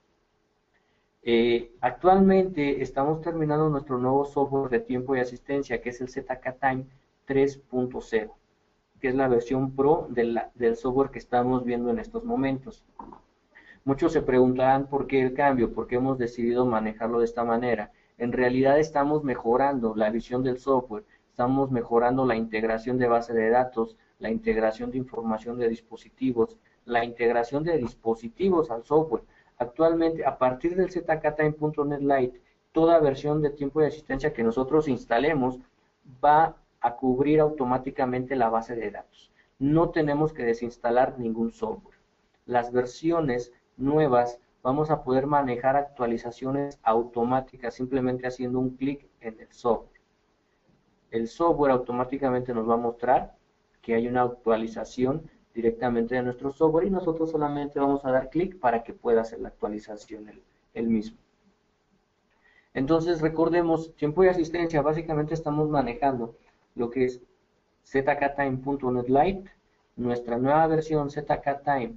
Actualmente estamos terminando nuestro nuevo software de tiempo y asistencia, que es el ZK-Time 3.0, que es la versión Pro del software que estamos viendo en estos momentos. Muchos se preguntarán por qué el cambio, por qué hemos decidido manejarlo de esta manera. En realidad estamos mejorando la visión del software, estamos mejorando la integración de base de datos, la integración de información de dispositivos, la integración de dispositivos al software. Actualmente, a partir del ZK-Time.net Lite, toda versión de tiempo de asistencia que nosotros instalemos va a cubrir automáticamente la base de datos. No tenemos que desinstalar ningún software. Las versiones nuevas vamos a poder manejar actualizaciones automáticas simplemente haciendo un clic en el software. El software automáticamente nos va a mostrar que hay una actualización directamente de nuestro software y nosotros solamente vamos a dar clic para que pueda hacer la actualización el mismo. Entonces recordemos, tiempo de asistencia, básicamente estamos manejando lo que es ZK-Time.net Lite, nuestra nueva versión ZK-Time.net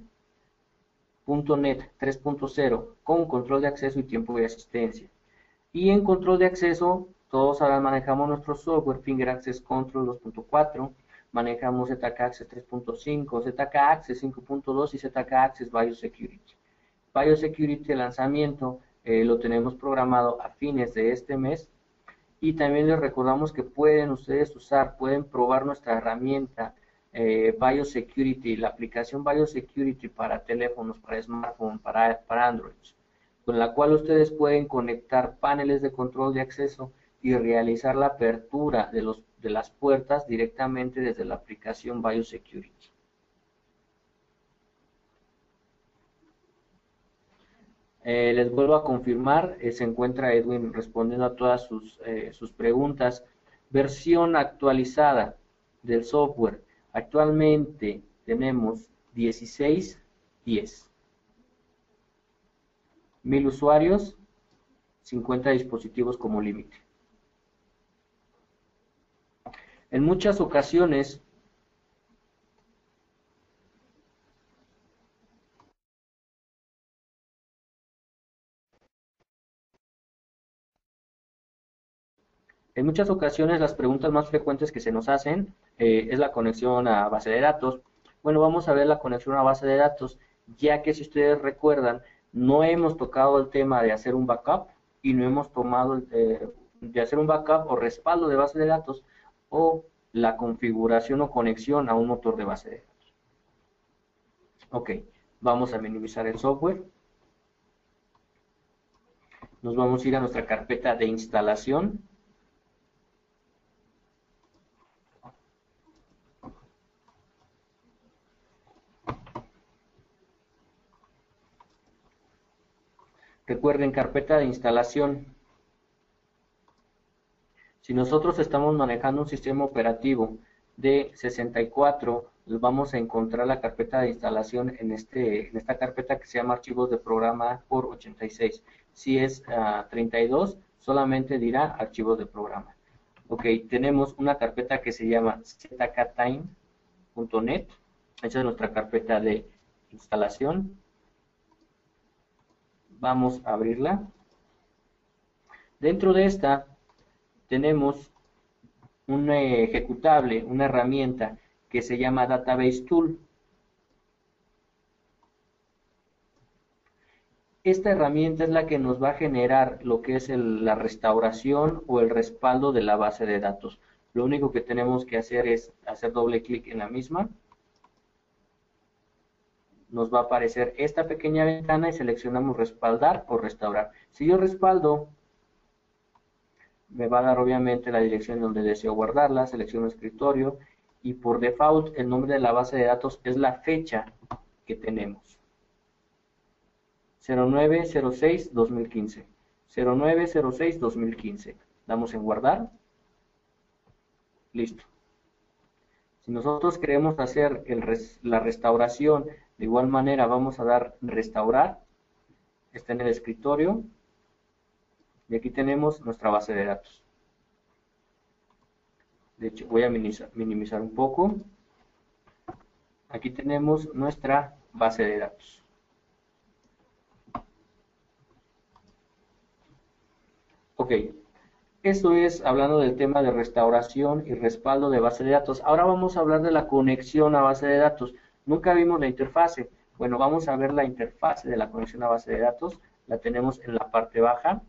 3.0 con control de acceso y tiempo de asistencia. Y en control de acceso, todos ahora manejamos nuestro software Finger Access Control 2.4, manejamos ZK Access 3.5, ZK Access 5.2 y ZK Access Biosecurity. Biosecurity, el lanzamiento, lo tenemos programado a fines de este mes. Y también les recordamos que pueden ustedes pueden probar nuestra herramienta Biosecurity, la aplicación Biosecurity para teléfonos, para smartphones, para Android, con la cual ustedes pueden conectar paneles de control de acceso y realizar la apertura de las puertas directamente desde la aplicación Biosecurity. Les vuelvo a confirmar, se encuentra Edwin respondiendo a todas sus preguntas. Versión actualizada del software. Actualmente tenemos 16.10. 1000 usuarios, 50 dispositivos como límite. En muchas ocasiones, las preguntas más frecuentes que se nos hacen es la conexión a base de datos. Bueno, vamos a ver la conexión a base de datos, ya que si ustedes recuerdan, no hemos tocado el tema de hacer un backup y no hemos tomado de hacer un backup o respaldo de base de datos o la configuración o conexión a un motor de base de datos. Ok, vamos a minimizar el software. Nos vamos a ir a nuestra carpeta de instalación. Recuerden, carpeta de instalación. Si nosotros estamos manejando un sistema operativo de 64, vamos a encontrar la carpeta de instalación en esta carpeta que se llama archivos de programa por 86. Si es 32, solamente dirá archivos de programa. Ok, tenemos una carpeta que se llama zktime.net. Esa es nuestra carpeta de instalación. Vamos a abrirla. Dentro de esta tenemos un ejecutable, una herramienta que se llama Database Tool. Esta herramienta es la que nos va a generar lo que es la restauración o el respaldo de la base de datos. Lo único que tenemos que hacer es hacer doble clic en la misma. Nos va a aparecer esta pequeña ventana y seleccionamos respaldar o restaurar. Si yo respaldo, me va a dar obviamente la dirección donde deseo guardarla, selecciono escritorio y por default el nombre de la base de datos es la fecha que tenemos. 0906-2015. 0906-2015. Damos en guardar. Listo. Si nosotros queremos hacer la restauración, de igual manera vamos a dar restaurar. Está en el escritorio. Y aquí tenemos nuestra base de datos. De hecho, voy a minimizar un poco. Aquí tenemos nuestra base de datos. Ok, esto es hablando del tema de restauración y respaldo de base de datos. Ahora vamos a hablar de la conexión a base de datos. Nunca vimos la interfase. Bueno, vamos a ver la interfase de la conexión a base de datos. La tenemos en la parte baja.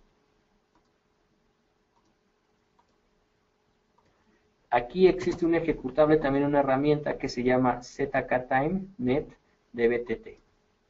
Aquí existe un ejecutable, también una herramienta que se llama zktime.net dbtt.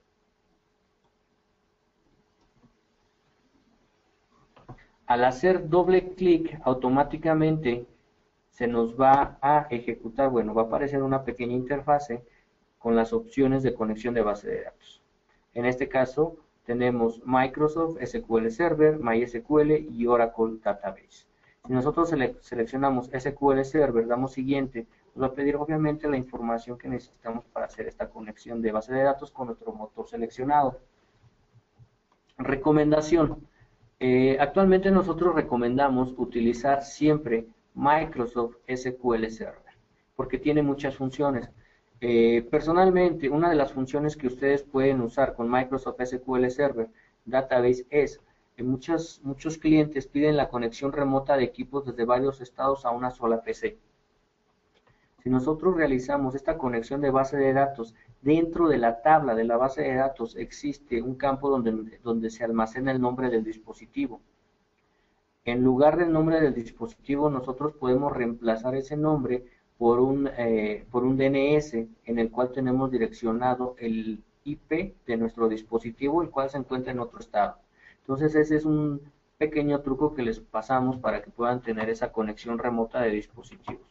Al hacer doble clic, automáticamente se nos va a ejecutar, bueno, va a aparecer una pequeña interfase con las opciones de conexión de base de datos. En este caso, tenemos Microsoft SQL Server, MySQL y Oracle Database. Si nosotros seleccionamos SQL Server, damos siguiente, nos va a pedir obviamente la información que necesitamos para hacer esta conexión de base de datos con nuestro motor seleccionado. Recomendación. Actualmente nosotros recomendamos utilizar siempre Microsoft SQL Server, porque tiene muchas funciones. Personalmente, una de las funciones que ustedes pueden usar con Microsoft SQL Server Database es que muchos clientes piden la conexión remota de equipos desde varios estados a una sola PC. Si nosotros realizamos esta conexión de base de datos, dentro de la tabla de la base de datos existe un campo donde se almacena el nombre del dispositivo. En lugar del nombre del dispositivo, nosotros podemos reemplazar ese nombre por un DNS en el cual tenemos direccionado el IP de nuestro dispositivo, el cual se encuentra en otro estado. Entonces ese es un pequeño truco que les pasamos para que puedan tener esa conexión remota de dispositivos.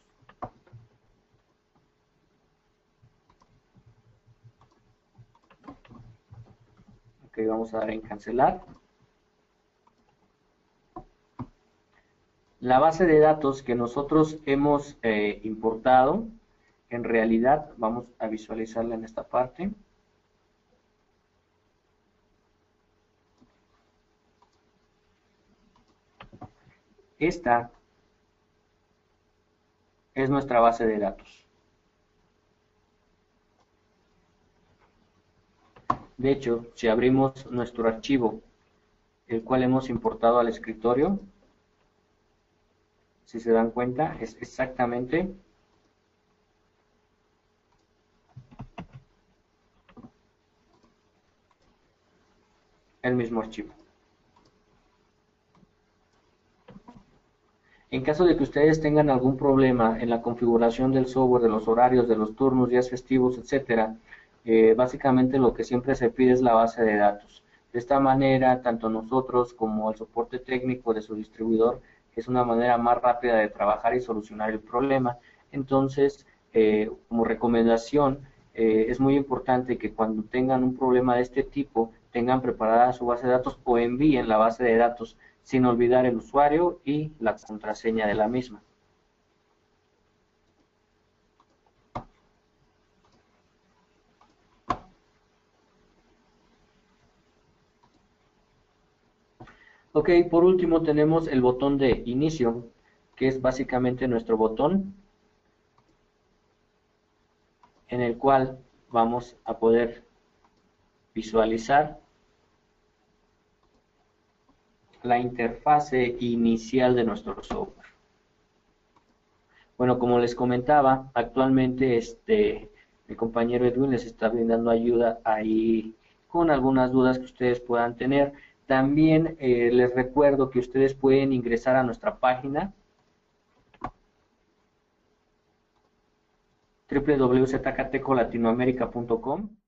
Ok, vamos a dar en cancelar. La base de datos que nosotros hemos importado, en realidad, vamos a visualizarla en esta parte. Esta es nuestra base de datos. De hecho, si abrimos nuestro archivo, el cual hemos importado al escritorio, si se dan cuenta, es exactamente el mismo archivo. En caso de que ustedes tengan algún problema en la configuración del software, de los horarios, de los turnos, días festivos, etcétera, básicamente lo que siempre se pide es la base de datos. De esta manera, tanto nosotros como el soporte técnico de su distribuidor es una manera más rápida de trabajar y solucionar el problema. Entonces, como recomendación, es muy importante que cuando tengan un problema de este tipo, tengan preparada su base de datos o envíen la base de datos sin olvidar el usuario y la contraseña de la misma. Ok, por último tenemos el botón de inicio, que es básicamente nuestro botón en el cual vamos a poder visualizar la interfase inicial de nuestro software. Bueno, como les comentaba, actualmente mi compañero Edwin les está brindando ayuda ahí con algunas dudas que ustedes puedan tener. También les recuerdo que ustedes pueden ingresar a nuestra página www.zcatecolatinoamerica.com